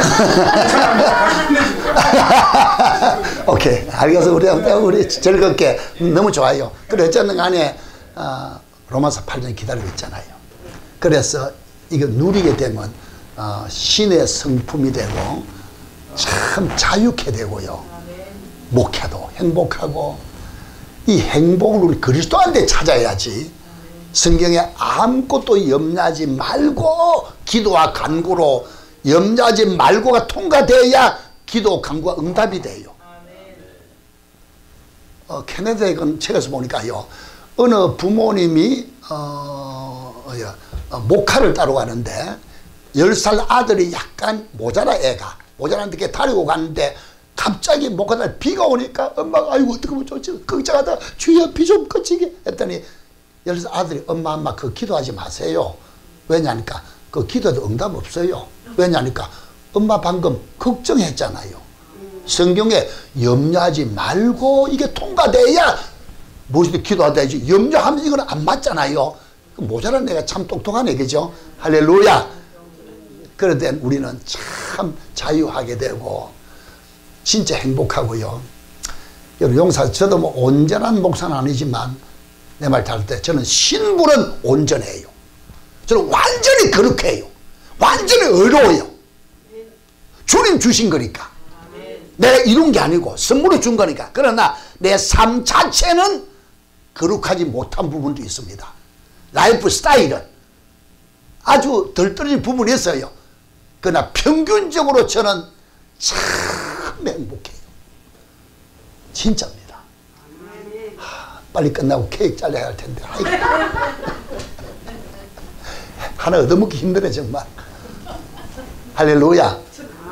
Speaker 1: 오케이 알겠어. 우리 즐겁게 너무 좋아요. 그래 어쨌든 간에 로마서 8장 기다리고 있잖아요. 그래서 이거 누리게 되면 신의 성품이 되고 참 자유케 되고요. 목회도 행복하고 이 행복을 우리 그리스도한테 찾아야지. 성경에 아무것도 염려하지 말고 기도와 간구로 염려하지 말고가 통과되어야 기도 간구가 응답이 돼요. 케네디의 책에서 보니까요. 어느 부모님이 목화를 따러 가는데 10살 아들이 약간 모자란데 다리고 가는데 갑자기 목화달 비가 오니까 엄마가 아이고 어떻게 하면 좋지 걱정하다 주여 비 좀 그치게 했더니 10살 아들이 엄마 그 기도하지 마세요. 왜냐니까 그 기도도 응답 없어요. 왜냐니까 엄마 방금 걱정했잖아요. 성경에 염려하지 말고 이게 통과돼야 무엇이든 기도하다지 염려하면 이건 안 맞잖아요. 모자란 애가 참 똑똑하네 그죠? 할렐루야. 그럴 땐 우리는 참 자유하게 되고 진짜 행복하고요. 여러분 용사 저도 뭐 온전한 목사는 아니지만 내 말 잘 때 저는 신분은 온전해요. 저는 완전히 거룩해요. 완전히 의로워요. 주님 주신 거니까. 내가 이룬 게 아니고 선물로 준 거니까. 그러나 내 삶 자체는 거룩하지 못한 부분도 있습니다. 라이프 스타일은 아주 덜 떨어진 부분이 있어요. 그러나 평균적으로 저는 참 행복해요. 진짜입니다. 빨리 끝나고 케이크 잘라야 할 텐데. 하나 얻어먹기 힘드네 정말. 할렐루야.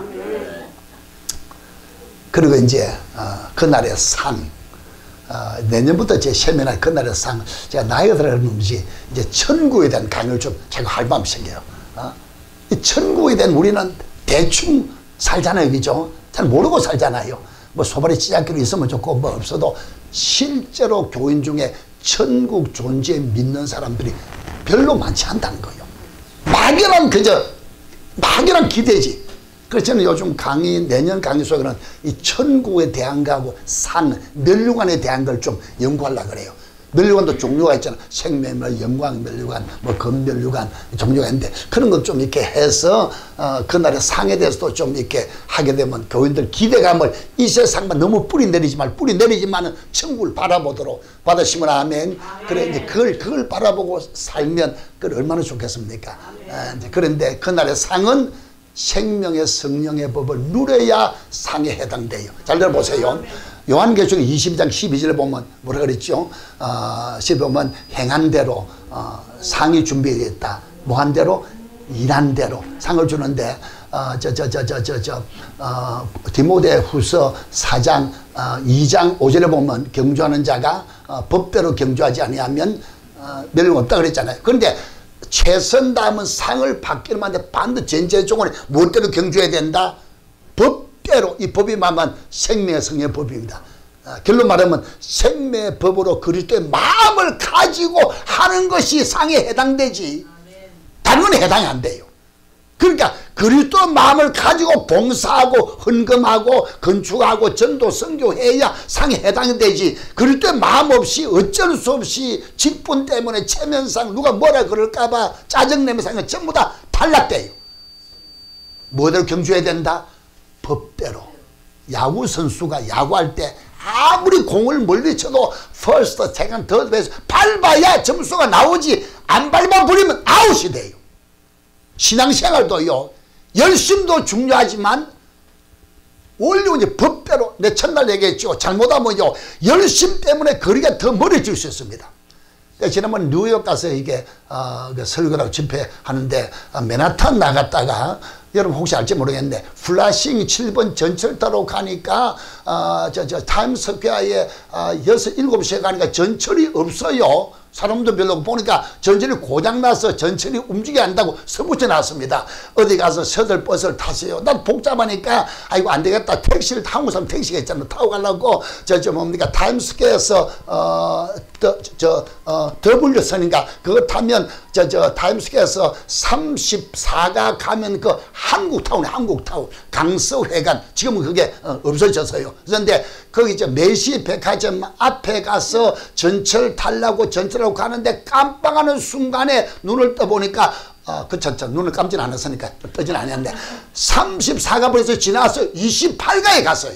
Speaker 1: 그리고 이제 그날의 상, 내년부터 제 세미나 그날의 상, 제가 나이가 들어가는지 이제 천국에 대한 강의를 좀 제가 할 마음이 생겨요. 이 천국에 대한 우리는 대충 살잖아요, 그죠? 잘 모르고 살잖아요. 뭐 소발이 찌작기로 있으면 좋고 뭐 없어도 실제로 교인 중에 천국 존재 믿는 사람들이 별로 많지 않다는 거예요. 막연한 그저 막연한 기대지. 그래서 저는 요즘 강의, 내년 강의 속에는 이 천국에 대한 거하고 상, 멸류관에 대한 걸 좀 연구하려고 그래요. 멸류관도 종류가 있잖아. 생명멸, 영광멸류관, 뭐 금멸류관 종류가 있는데 그런 것 좀 이렇게 해서 그날의 상에 대해서도 좀 이렇게 하게 되면 교인들 기대감을 이 세상만 너무 뿌리 내리지만은 천국을 바라보도록 받으시면 아멘. 그래 이제 그걸 바라보고 살면 그걸 얼마나 좋겠습니까? 이제 그런데 그날의 상은 생명의 성령의 법을 누려야 상에 해당돼요. 잘 들어보세요. 요한계시록 22장 12절에 보면 뭐라 그랬죠? 10에 보면 행한 대로 상이 준비되었다. 뭐 한 대로? 일한 대로 상을 주는데 디모데 후서 4장 2장 5절에 보면 경주하는 자가 법대로 경주하지 아니하면 멸류관 없다 그랬잖아요. 그런데 최선 다음은 상을 받기를 하는데 반드시 전제조건에 무엇대로 경주해야 된다? 법대로. 이 법이 말하면 생명의 성의 법입니다. 결론 말하면 생명의 법으로 그리스도의 마음을 가지고 하는 것이 상에 해당되지 다른 건 해당이 안 돼요. 그러니까 그리스도의 마음을 가지고 봉사하고 헌금하고 건축하고 전도 선교해야 상에 해당이 되지. 그리스도의 마음 없이 어쩔 수 없이 직분 때문에 체면상 누가 뭐라 그럴까봐 짜증내면 상은 전부 다 탈락돼요. 뭐대로 경주해야 된다? 법대로. 야구 선수가 야구할 때 아무리 공을 멀리 쳐도 퍼스트, 세컨드, 더드 베이스 밟아야 점수가 나오지 안 밟아버리면 아웃이 돼요. 신앙생활도요. 열심도 중요하지만 원래 이제 법대로 내 첫날 얘기했죠. 잘못하면요 열심 때문에 거리가 더 멀어질 수 있습니다. 지난번 뉴욕 가서 이게 설교라고 집회하는데 맨하탄 나갔다가 여러분 혹시 알지 모르겠는데 플라싱 7번 전철타로 가니까 타임스퀘어에 6, 7시에 가니까 전철이 없어요. 사람도 별로 없고 보니까 전철이 고장나서 전철이 움직여야 한다고 서부에 나왔습니다. 어디 가서 셔틀버스를 타세요. 난 복잡하니까 아이고 안 되겠다. 택시를 타고 가면 택시가 있잖아. 타고 가려고 뭡니까 타임스퀘어에서 더블유선인가 그거 타면 타임스퀘어에서 34가 가면 그 한국타운에 한국타운 강서회관 지금은 그게 없어졌어요. 그런데 거기 메시 백화점 앞에 가서 전철 타려고 전철하고 가는데 깜빡하는 순간에 눈을 떠보니까 눈을 감지는 않았으니까 떠지는 않았는데 34가 벌써 지나서 28가에 갔어요.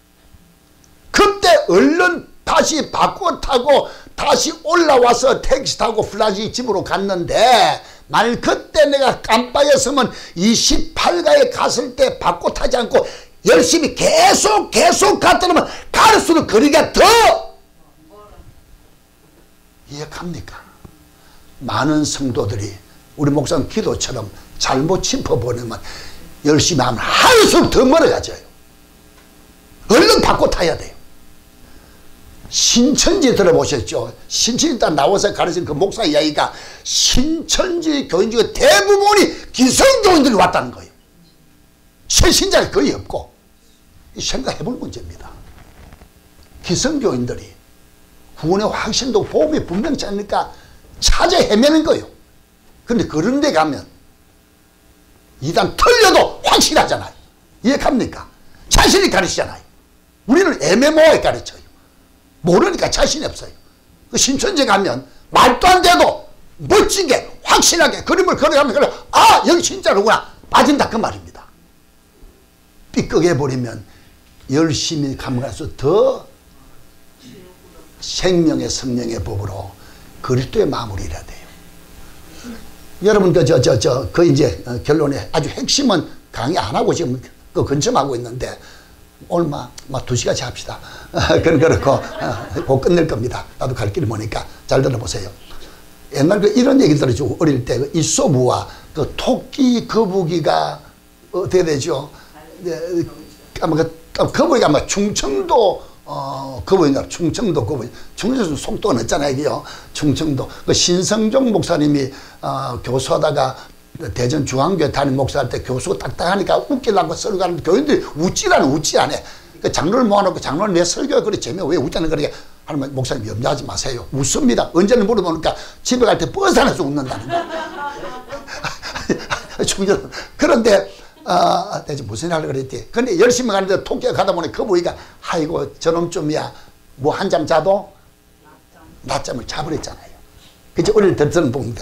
Speaker 1: 그때 얼른 다시 바꿔 타고 다시 올라와서 택시 타고 플라시 집으로 갔는데 만일 그때 내가 깜빡했으면 28가에 갔을 때 바꿔 타지 않고 열심히 계속 갔더라면 갈수록 거리가 더 이해갑니까? 많은 성도들이 우리 목사님 기도처럼 잘못 짚어보내면 열심히 하면 할수록 더 멀어가져요. 얼른 바꿔 타야 돼요. 신천지 들어보셨죠? 신천지 딱 나와서 가르치는 그 목사 이야기가 신천지 교인 중에 대부분이 기성교인들이 왔다는 거예요. 새신자가 거의 없고 생각해볼 문제입니다. 기성교인들이 구원의 확신도 보험이 분명치 않으니까 찾아 헤매는 거예요. 근데 그런 데 가면 이단 틀려도 확실하잖아요. 이해갑니까? 자신이 가르치잖아요. 우리는 애매모호하게 가르쳐요. 모르니까 자신이 없어요. 그 신천지 가면 말도 안 돼도 멋지게 확실하게 그림을 그려가면 그래, 아 여기 진짜로구나 빠진다 그 말입니다. 삐끗해 버리면 열심히 감각해서 더 생명의 성령의 법으로 그리스도의 마음으로 일해야 돼요. 여러분 그 이제 결론에 아주 핵심은 강의 안 하고 지금 그 근점하고 있는데 오늘 막 2시간씩 합시다. 그렇고 곧 끝낼 겁니다. 나도 갈 길이 머니까 잘 들어보세요. 옛날 이런 얘기 들어주고 어릴 때 이소부와 그 토끼 거북이가 어떻게 되죠? 아마 거북이가 아마 충청도 거북이인가 충청도 거북이. 충청도 속도가 늦잖아요, 이게요. 충청도. 그 신성종 목사님이 교수하다가 대전 중앙교회 담임 목사할 때 교수가 딱딱하니까 웃기려고 설교하는데 교인들이 웃지 않아. 그 장로를 모아놓고 장로는 내 설교가 그래 재미가 왜 웃자는 거니까 하나님 목사님 염려하지 마세요. 웃습니다. 언제는 물어보니까 집에 갈 때 버스 안에서 웃는다는 거야. 그런데 내가 무슨 하려고 그랬지. 근데 열심히 가는데 토끼가 가다 보니 거북이가 아이고 저놈쯤이야 뭐 한잠 자도 낮잠을 자버렸잖아요. 그치 어릴 때 들은 봅니다.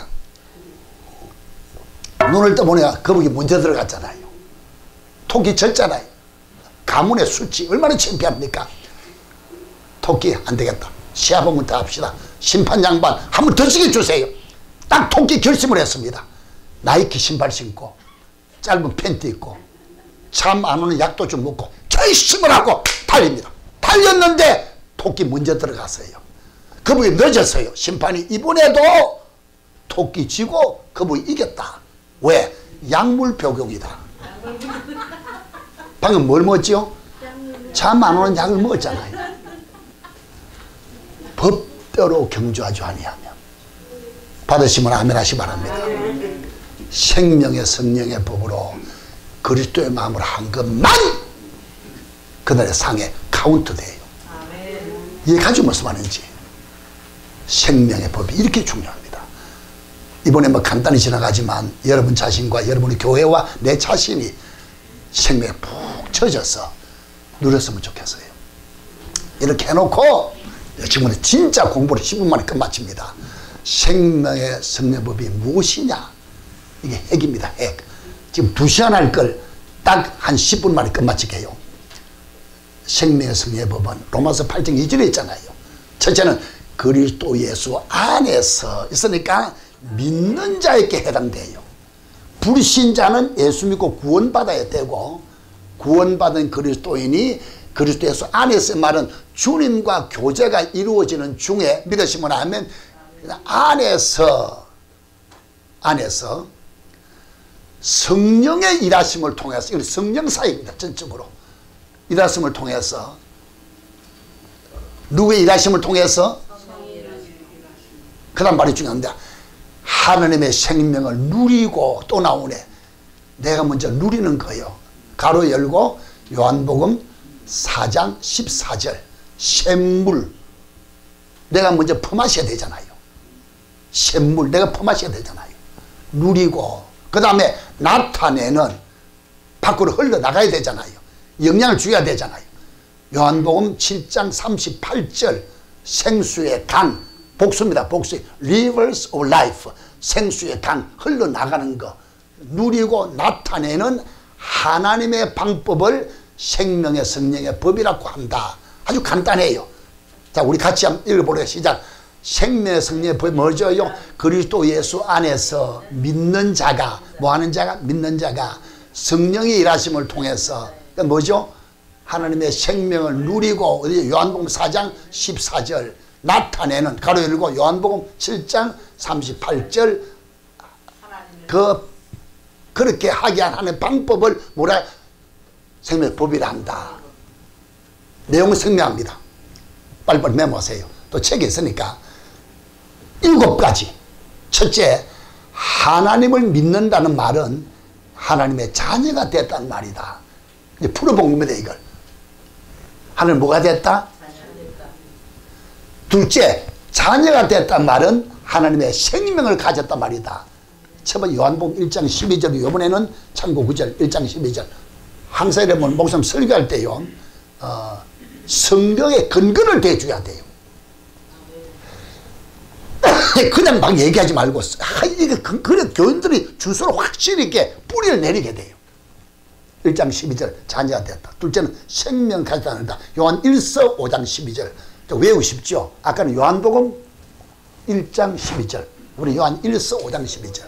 Speaker 1: 눈을 떠보니까 거북이 먼저 들어갔잖아요. 토끼 졌잖아요. 가문의 수치 얼마나 창피합니까? 토끼 안 되겠다. 시합 한번 더 합시다. 심판 양반 한 번 더 시켜주세요. 딱 토끼 결심을 했습니다. 나이키 신발 신고 짧은 팬티 입고 잠 안 오는 약도 좀 먹고 결심을 하고 달립니다. 달렸는데 토끼 먼저 들어갔어요. 거북이 늦었어요. 심판이 이번에도 토끼 지고 거북이 이겼다. 왜? 약물 복용이다. 방금 뭘 먹었죠? 잠 안 오는 약을 먹었잖아요. 법대로 경주하지 아니하면 받으시면 아멘 하시 바랍니다. 생명의 성령의 법으로 그리스도의 마음으로 한 것만 그날의 상에 카운트돼요. 이게 가지고 말씀하는지 생명의 법이 이렇게 중요합니다. 이번에 뭐 간단히 지나가지만 여러분 자신과 여러분의 교회와 내 자신이 생명에 푹 젖어서 누렸으면 좋겠어요. 이렇게 해놓고 지금은 진짜 공부를 10분 만에 끝마칩니다. 생명의 성령법이 무엇이냐? 이게 핵입니다. 핵. 지금 2시간 할 걸 딱 한 10분 만에 끝마치게 해요. 생명의 성령의 법은 로마서 8장 2절에 있잖아요. 첫째는 그리스도 예수 안에서 있으니까 믿는 자에게 해당돼요. 불신자는 예수 믿고 구원받아야 되고 구원받은 그리스도인이 그리스도 예수 안에서 말은 주님과 교제가 이루어지는 중에 믿으시면 하면 안에서 성령의 일하심을 통해서 이건 성령사입니다. 전적으로 일하심을 통해서 누구의 일하심을 통해서 그 다음 말이 중요합니다. 하나님의 생명을 누리고 또 나오네. 내가 먼저 누리는 거예요. 가로 열고 요한복음 4장 14절 샘물 내가 먼저 퍼마셔야 되잖아요. 샘물 내가 퍼마셔야 되잖아요. 누리고 그 다음에 나타내는 밖으로 흘러나가야 되잖아요. 영향을 줘야 되잖아요. 요한복음 7장 38절 생수의 강 복수입니다. 복수 Rivers of Life 생수의 강 흘러나가는 거 누리고 나타내는 하나님의 방법을 생명의 성령의 법이라고 한다. 아주 간단해요. 자 우리 같이 한번 읽어보래요. 시작. 생명의 성령의 법이 뭐죠? 그리스도 예수 안에서 믿는 자가 뭐하는 자가? 믿는 자가 성령의 일하심을 통해서 뭐죠? 하나님의 생명을 누리고 요한복음 4장 14절 나타내는 가로 열고 요한복음 7장 38절 그렇게 하게 하는 방법을 뭐라 생명의 법이라 한다. 내용은 생명합니다. 빨리빨리 메모하세요. 또 책에 있으니까 7가지. 첫째, 하나님을 믿는다는 말은 하나님의 자녀가 됐다는 말이다. 이제 풀어본 겁니다. 이걸 하나님 뭐가 됐다? 둘째, 자녀가 됐다는 말은 하나님의 생명을 가졌단 말이다. 처음에 요한복음 1장 12절 이번에는 참고 9절 1장 12절 항상 이러면 목사님 설교할 때요 성경의 근거를 대줘야 돼요. 아니 그냥 막 얘기하지 말고 이게 그래 교인들이 주소를 확실히 있게 뿌리를 내리게 돼요. 1장 12절 자녀가 됐다. 둘째는 생명 가지도 않는다. 요한 1서 5장 12절 외우십시오. 아까는 요한복음 1장 12절 우리 요한 1서 5장 12절.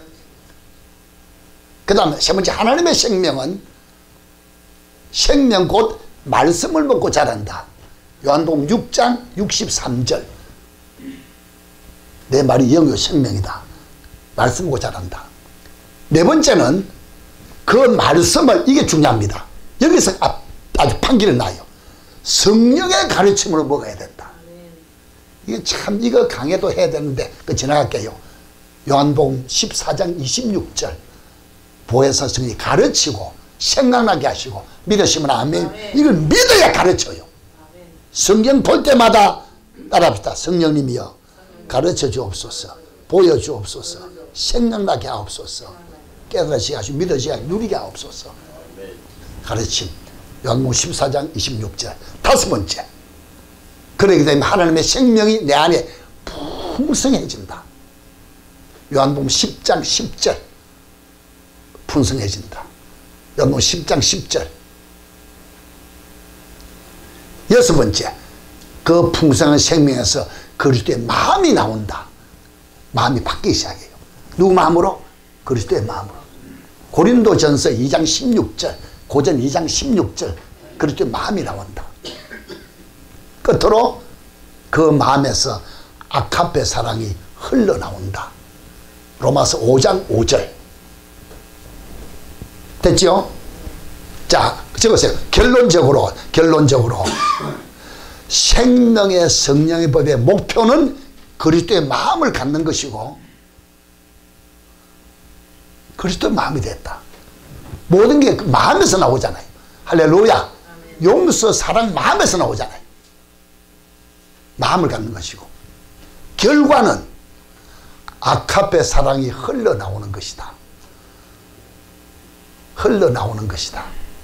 Speaker 1: 그 다음에 세 번째 하나님의 생명은 생명 곧 말씀을 먹고 자란다. 요한복음 6장 63절 내 말이 영이요 생명이다. 말씀 먹고 자란다. 네 번째는 그 말씀을 이게 중요합니다. 여기서 아주 판결이 나요. 성령의 가르침으로 먹어야 된다. 이게 참 이거 강해도 해야 되는데 그 지나갈게요. 요한복음 14장 26절 보혜사 성령이 가르치고 생각나게 하시고 믿으시면 아멘. 이걸 믿어야 가르쳐요. 성경 볼 때마다 따라합시다. 성령님이여 가르쳐 주옵소서, 보여 주옵소서, 생각나게 하옵소서, 깨달으시게 하시고 믿으시게 하시고 누리게 하옵소서. 가르침 요한복음 14장 26절. 다섯 번째 그러기 때문에 하나님의 생명이 내 안에 풍성해진다. 요한복음 10장 10절 풍성해진다. 요한복음 10장 10절. 여섯 번째 그 풍성한 생명에서 그리스도의 마음이 나온다. 마음이 바뀌기 시작해요. 누구 마음으로? 그리스도의 마음으로. 고린도전서 2장 16절 고전 2장 16절 그리스도의 마음이 나온다. 끝으로 그 마음에서 아카페 사랑이 흘러나온다. 로마서 5장 5절 됐죠? 자 적으세요. 결론적으로 생명의 성령의 법의 목표는 그리스도의 마음을 갖는 것이고 그리스도의 마음이 됐다. 모든 게 마음에서 나오잖아요. 할렐루야. 용서 사랑 마음에서 나오잖아요. 마음을 갖는 것이고 결과는 아카페 사랑이 흘러나오는 것이다. 흘러나오는 것이다.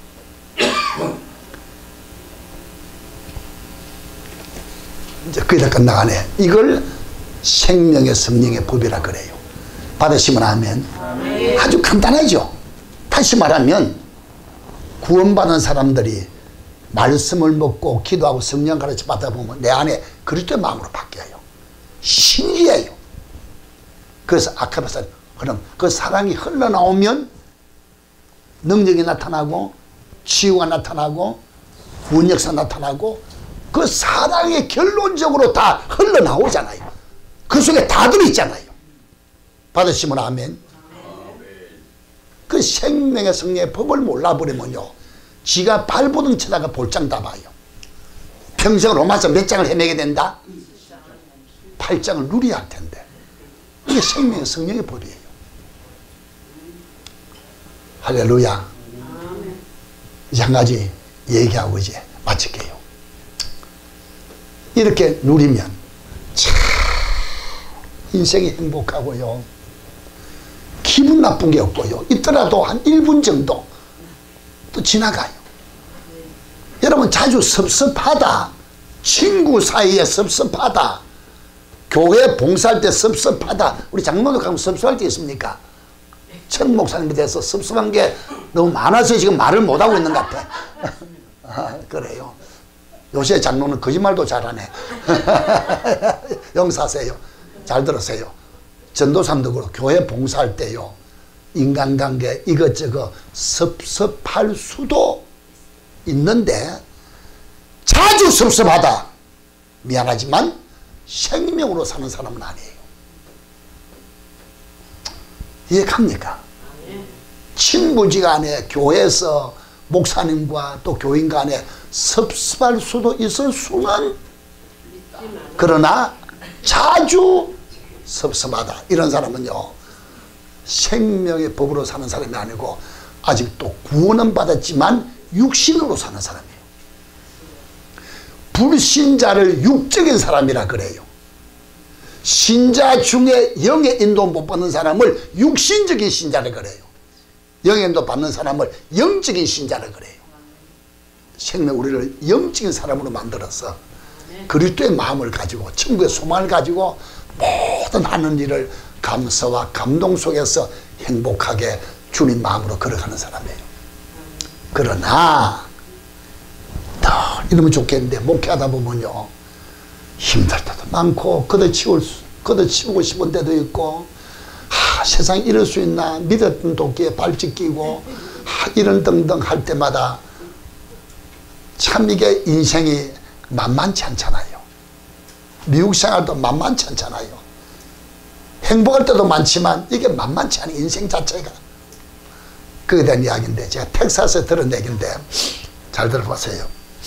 Speaker 1: 이제 거의 다 끝나가네. 이걸 생명의 성령의 법이라 그래요. 받으시면 아멘. 아주 간단하죠. 다시 말하면 구원받은 사람들이 말씀을 먹고 기도하고 성령 가르쳐 받다 보면 내 안에 그리스도의 마음으로 바뀌어요. 신기해요. 그래서 아카베사 그럼 그 사랑이 흘러나오면 능력이 나타나고 치유가 나타나고 문역사 나타나고 그 사랑이 결론적으로 다 흘러나오잖아요. 그 속에 다 들어있잖아요. 받으시면 아멘. 그 생명의 성령의 법을 몰라버리면요 지가 발버둥 치다가 볼장 다 봐요. 평생 로마서 몇 장을 헤매게 된다? 8장을 누려야 할 텐데 이게 생명의 성령의 법이에요. 할렐루야. 이제 한 가지 얘기하고 이제 마칠게요. 이렇게 누리면 참 인생이 행복하고요 기분 나쁜 게 없고요 있더라도 한 1분 정도 또 지나가요. 여러분 자주 섭섭하다, 친구 사이에 섭섭하다, 교회 봉사할 때 섭섭하다, 우리 장로도 가면 섭섭할 때 있습니까? 천 목사님에 대해서 섭섭한 게 너무 많아서 지금 말을 못하고 있는 것 같아. 아, 그래요. 요새 장로는 거짓말도 잘하네. 용사하세요. 잘 들으세요. 전도사님도 그렇고 교회 봉사할 때요 인간관계 이것저것 섭섭할 수도 있는데 자주 섭섭하다 미안하지만 생명으로 사는 사람은 아니에요. 이해갑니까? 친구지간에 교회에서 목사님과 또 교인 간에 섭섭할 수도 있을 수는 그러나 자주 섭섭하다 이런 사람은요 생명의 법으로 사는 사람이 아니고 아직도 구원은 받았지만 육신으로 사는 사람이에요. 불신자를 육적인 사람이라 그래요. 신자 중에 영의 인도 못 받는 사람을 육신적인 신자라 그래요. 영의 인도 받는 사람을 영적인 신자라 그래요. 생명 우리를 영적인 사람으로 만들어서 그리스도의 마음을 가지고 천국의 소망을 가지고 모든 하는 일을 감사와 감동 속에서 행복하게 주님 마음으로 걸어가는 사람이에요. 그러나 더 이러면 좋겠는데 목회하다 보면요, 힘들 때도 많고 걷어치우고 싶은 때도 있고, 세상에 이럴 수 있나, 믿었던 도끼에 발짓 끼고 이런 등등 할 때마다 참 이게 인생이 만만치 않잖아요. 미국 생활도 만만치 않잖아요. 행복할 때도 많지만 이게 만만치 않은 인생 자체가. 그에 대한 이야기인데, 제가 텍사스에 들은 얘기인데 잘 들어보세요.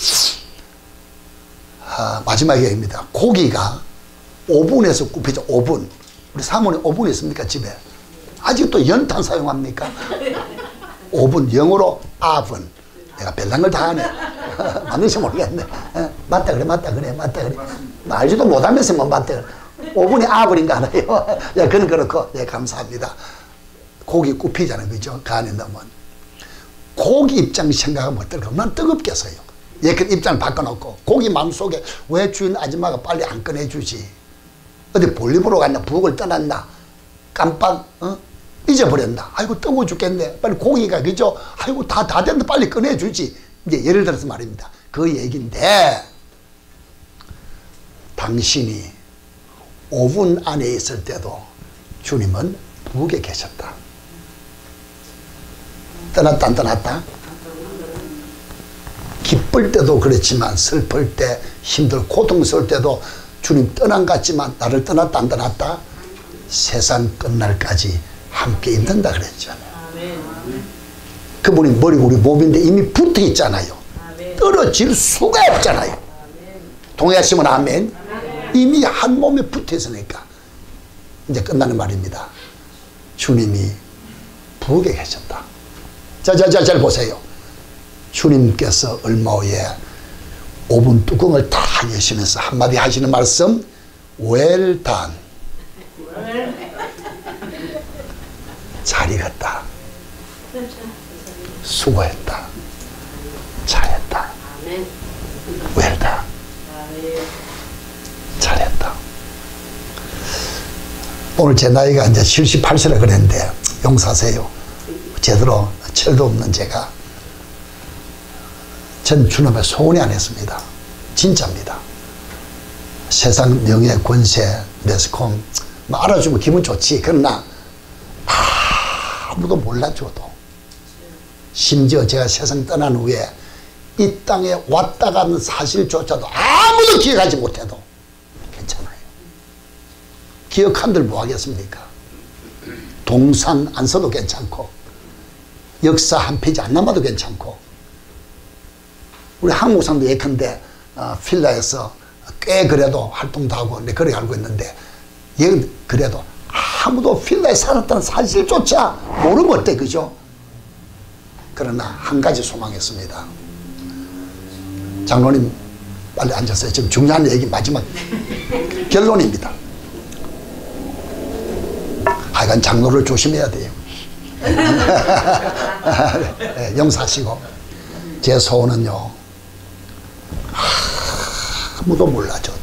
Speaker 1: 마지막 얘기입니다. 고기가 오븐에서 굽히죠. 오븐. 우리 사모님 오븐 있습니까, 집에? 아직도 연탄 사용합니까? 오븐, 영어로 oven. 내가 별난 걸 다 하네. 맞는지 모르겠네. 맞다 그래, 맞다 그래, 맞다 그래. 알지도 못하면서 뭐 맞다 그래. 오븐이 oven인가 하나요? 야, 그건 그렇고, 예, 감사합니다. 고기 굽히잖아요, 그죠? 그 안에 넣으면. 고기 입장 생각하면 어떨까? 얼마나 뜨겁겠어요. 예, 그 입장을 바꿔놓고, 고기 마음속에 왜 주인 아줌마가 빨리 안 꺼내주지? 어디 볼일보러 갔나? 부엌을 떠났나? 깜빡, 잊어버렸나? 아이고, 뜨거워 죽겠네. 빨리 고기가, 그죠? 아이고, 다 됐는데 빨리 꺼내주지. 이제 예를 들어서 말입니다. 그 얘기인데, 당신이 오븐 안에 있을 때도 주님은 부엌에 계셨다. 떠났다, 안 떠났다? 기쁠 때도 그렇지만, 슬플 때, 힘들고 고통스러울 때도 주님 떠난 것 같지만 나를 떠났다, 안 떠났다? 세상 끝날까지 함께 있는다 그랬잖아요. 그분이 머리고 우리 몸인데 이미 붙어 있잖아요. 떨어질 수가 없잖아요. 동의하시면 아멘. 이미 한 몸에 붙어 있으니까 이제 끝나는 말입니다. 주님이 부엌에 계셨다. 잘 보세요. 주님께서 얼마 후에 오븐 뚜껑을 다 여시면서 한마디 하시는 말씀, well done. 잘 익었다. 수고했다. 잘했다. well done. 잘했다. 오늘 제 나이가 이제 78세라 그랬는데 용서하세요. 제대로 철도 없는 제가 전 주님의 소원이 안 했습니다. 진짜입니다. 세상 명예, 권세, 매스컴 뭐 알아주면 기분 좋지. 그러나 아무도 몰라줘도, 심지어 제가 세상 떠난 후에 이 땅에 왔다 가는 사실조차도 아무도 기억하지 못해도 괜찮아요. 기억한들 뭐 하겠습니까? 동상 안 써도 괜찮고, 역사 한 페이지 안 남아도 괜찮고, 우리 한국 사람도 예컨대 필라에서 꽤 그래도 활동도 하고 그렇게 알고 있는데, 그래도 아무도 필라에 살았다는 사실조차 모르면 어때, 그죠? 그러나 한 가지 소망했습니다. 장로님 빨리 앉으세요. 지금 중요한 얘기 마지막 결론입니다. 하여간 장로를 조심해야 돼요. 네, 용서하시고, 제 소원은요, 아무도 몰라줘도,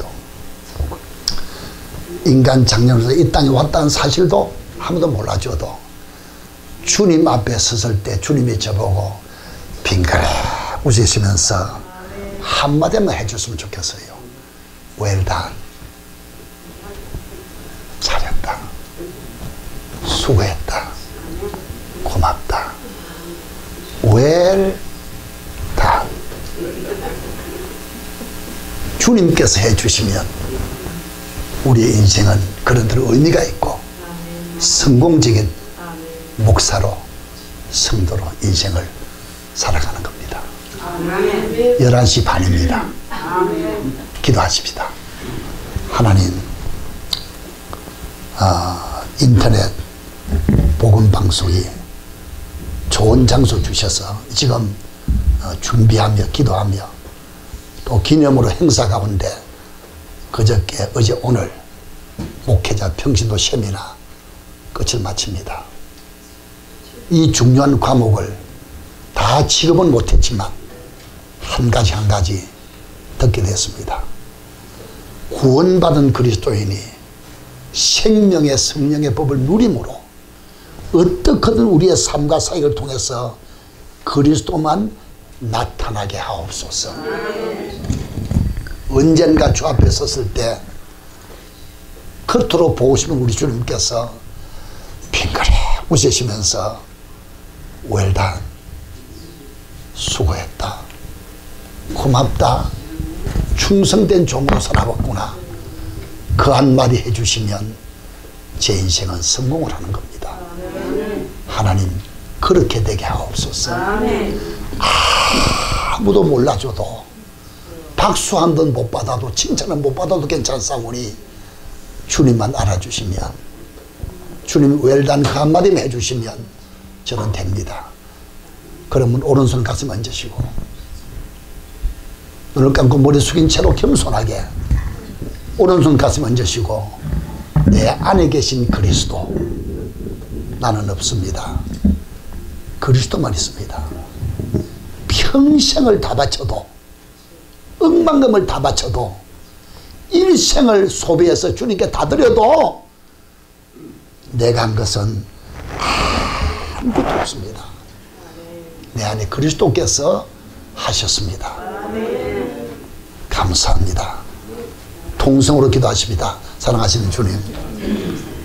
Speaker 1: 인간 장년으로서 이 땅에 왔다는 사실도 아무도 몰라줘도, 주님 앞에 섰을 때 주님이 저보고 빙그레 웃으시면서 한마디만 해줬으면 좋겠어요. well done. 잘했다. 수고했다. 고맙다. well done. 주님께서 해주시면 우리의 인생은 그런대로 의미가 있고, 성공적인 목사로, 성도로 인생을 살아가는 겁니다. 11시 반입니다. 기도하십시다. 하나님, 인터넷 복음방송이 좋은 장소 주셔서 지금 준비하며 기도하며 또 기념으로 행사 가운데 그저께 어제 오늘 목회자 평신도 세미나 끝을 마칩니다. 이 중요한 과목을 다 취급은 못했지만 한 가지 듣게 됐습니다. 구원받은 그리스도인이 생명의 성령의 법을 누림으로 어떻게든 우리의 삶과 사역을 통해서 그리스도만 나타나게 하옵소서. 언젠가 주 앞에 섰을 때 그토록 보고 싶은 우리 주님께서 빙그레 웃으시면서 웰단, 수고했다, 고맙다, 충성된 종으로 살아봤구나, 그 한마디 해주시면 제 인생은 성공을 하는 겁니다. 하나님 그렇게 되게 하옵소서. 아무도 몰라줘도 박수 한 번 못 받아도 칭찬을 못 받아도 괜찮사오니 주님만 알아주시면, 주님 웰단 그 한마디만 해주시면 저는 됩니다. 그러면 오른손 가슴 얹으시고 눈을 감고 머리 숙인 채로 겸손하게 오른손 가슴 얹으시고, 내 안에 계신 그리스도, 나는 없습니다. 그리스도만 있습니다. 평생을 다 바쳐도, 억만금을 다 바쳐도, 일생을 소비해서 주님께 다 드려도 내가 한 것은 아무것도 없습니다. 내 안에 그리스도께서 하셨습니다. 감사합니다. 통성으로 기도하십니다. 사랑하시는 주님,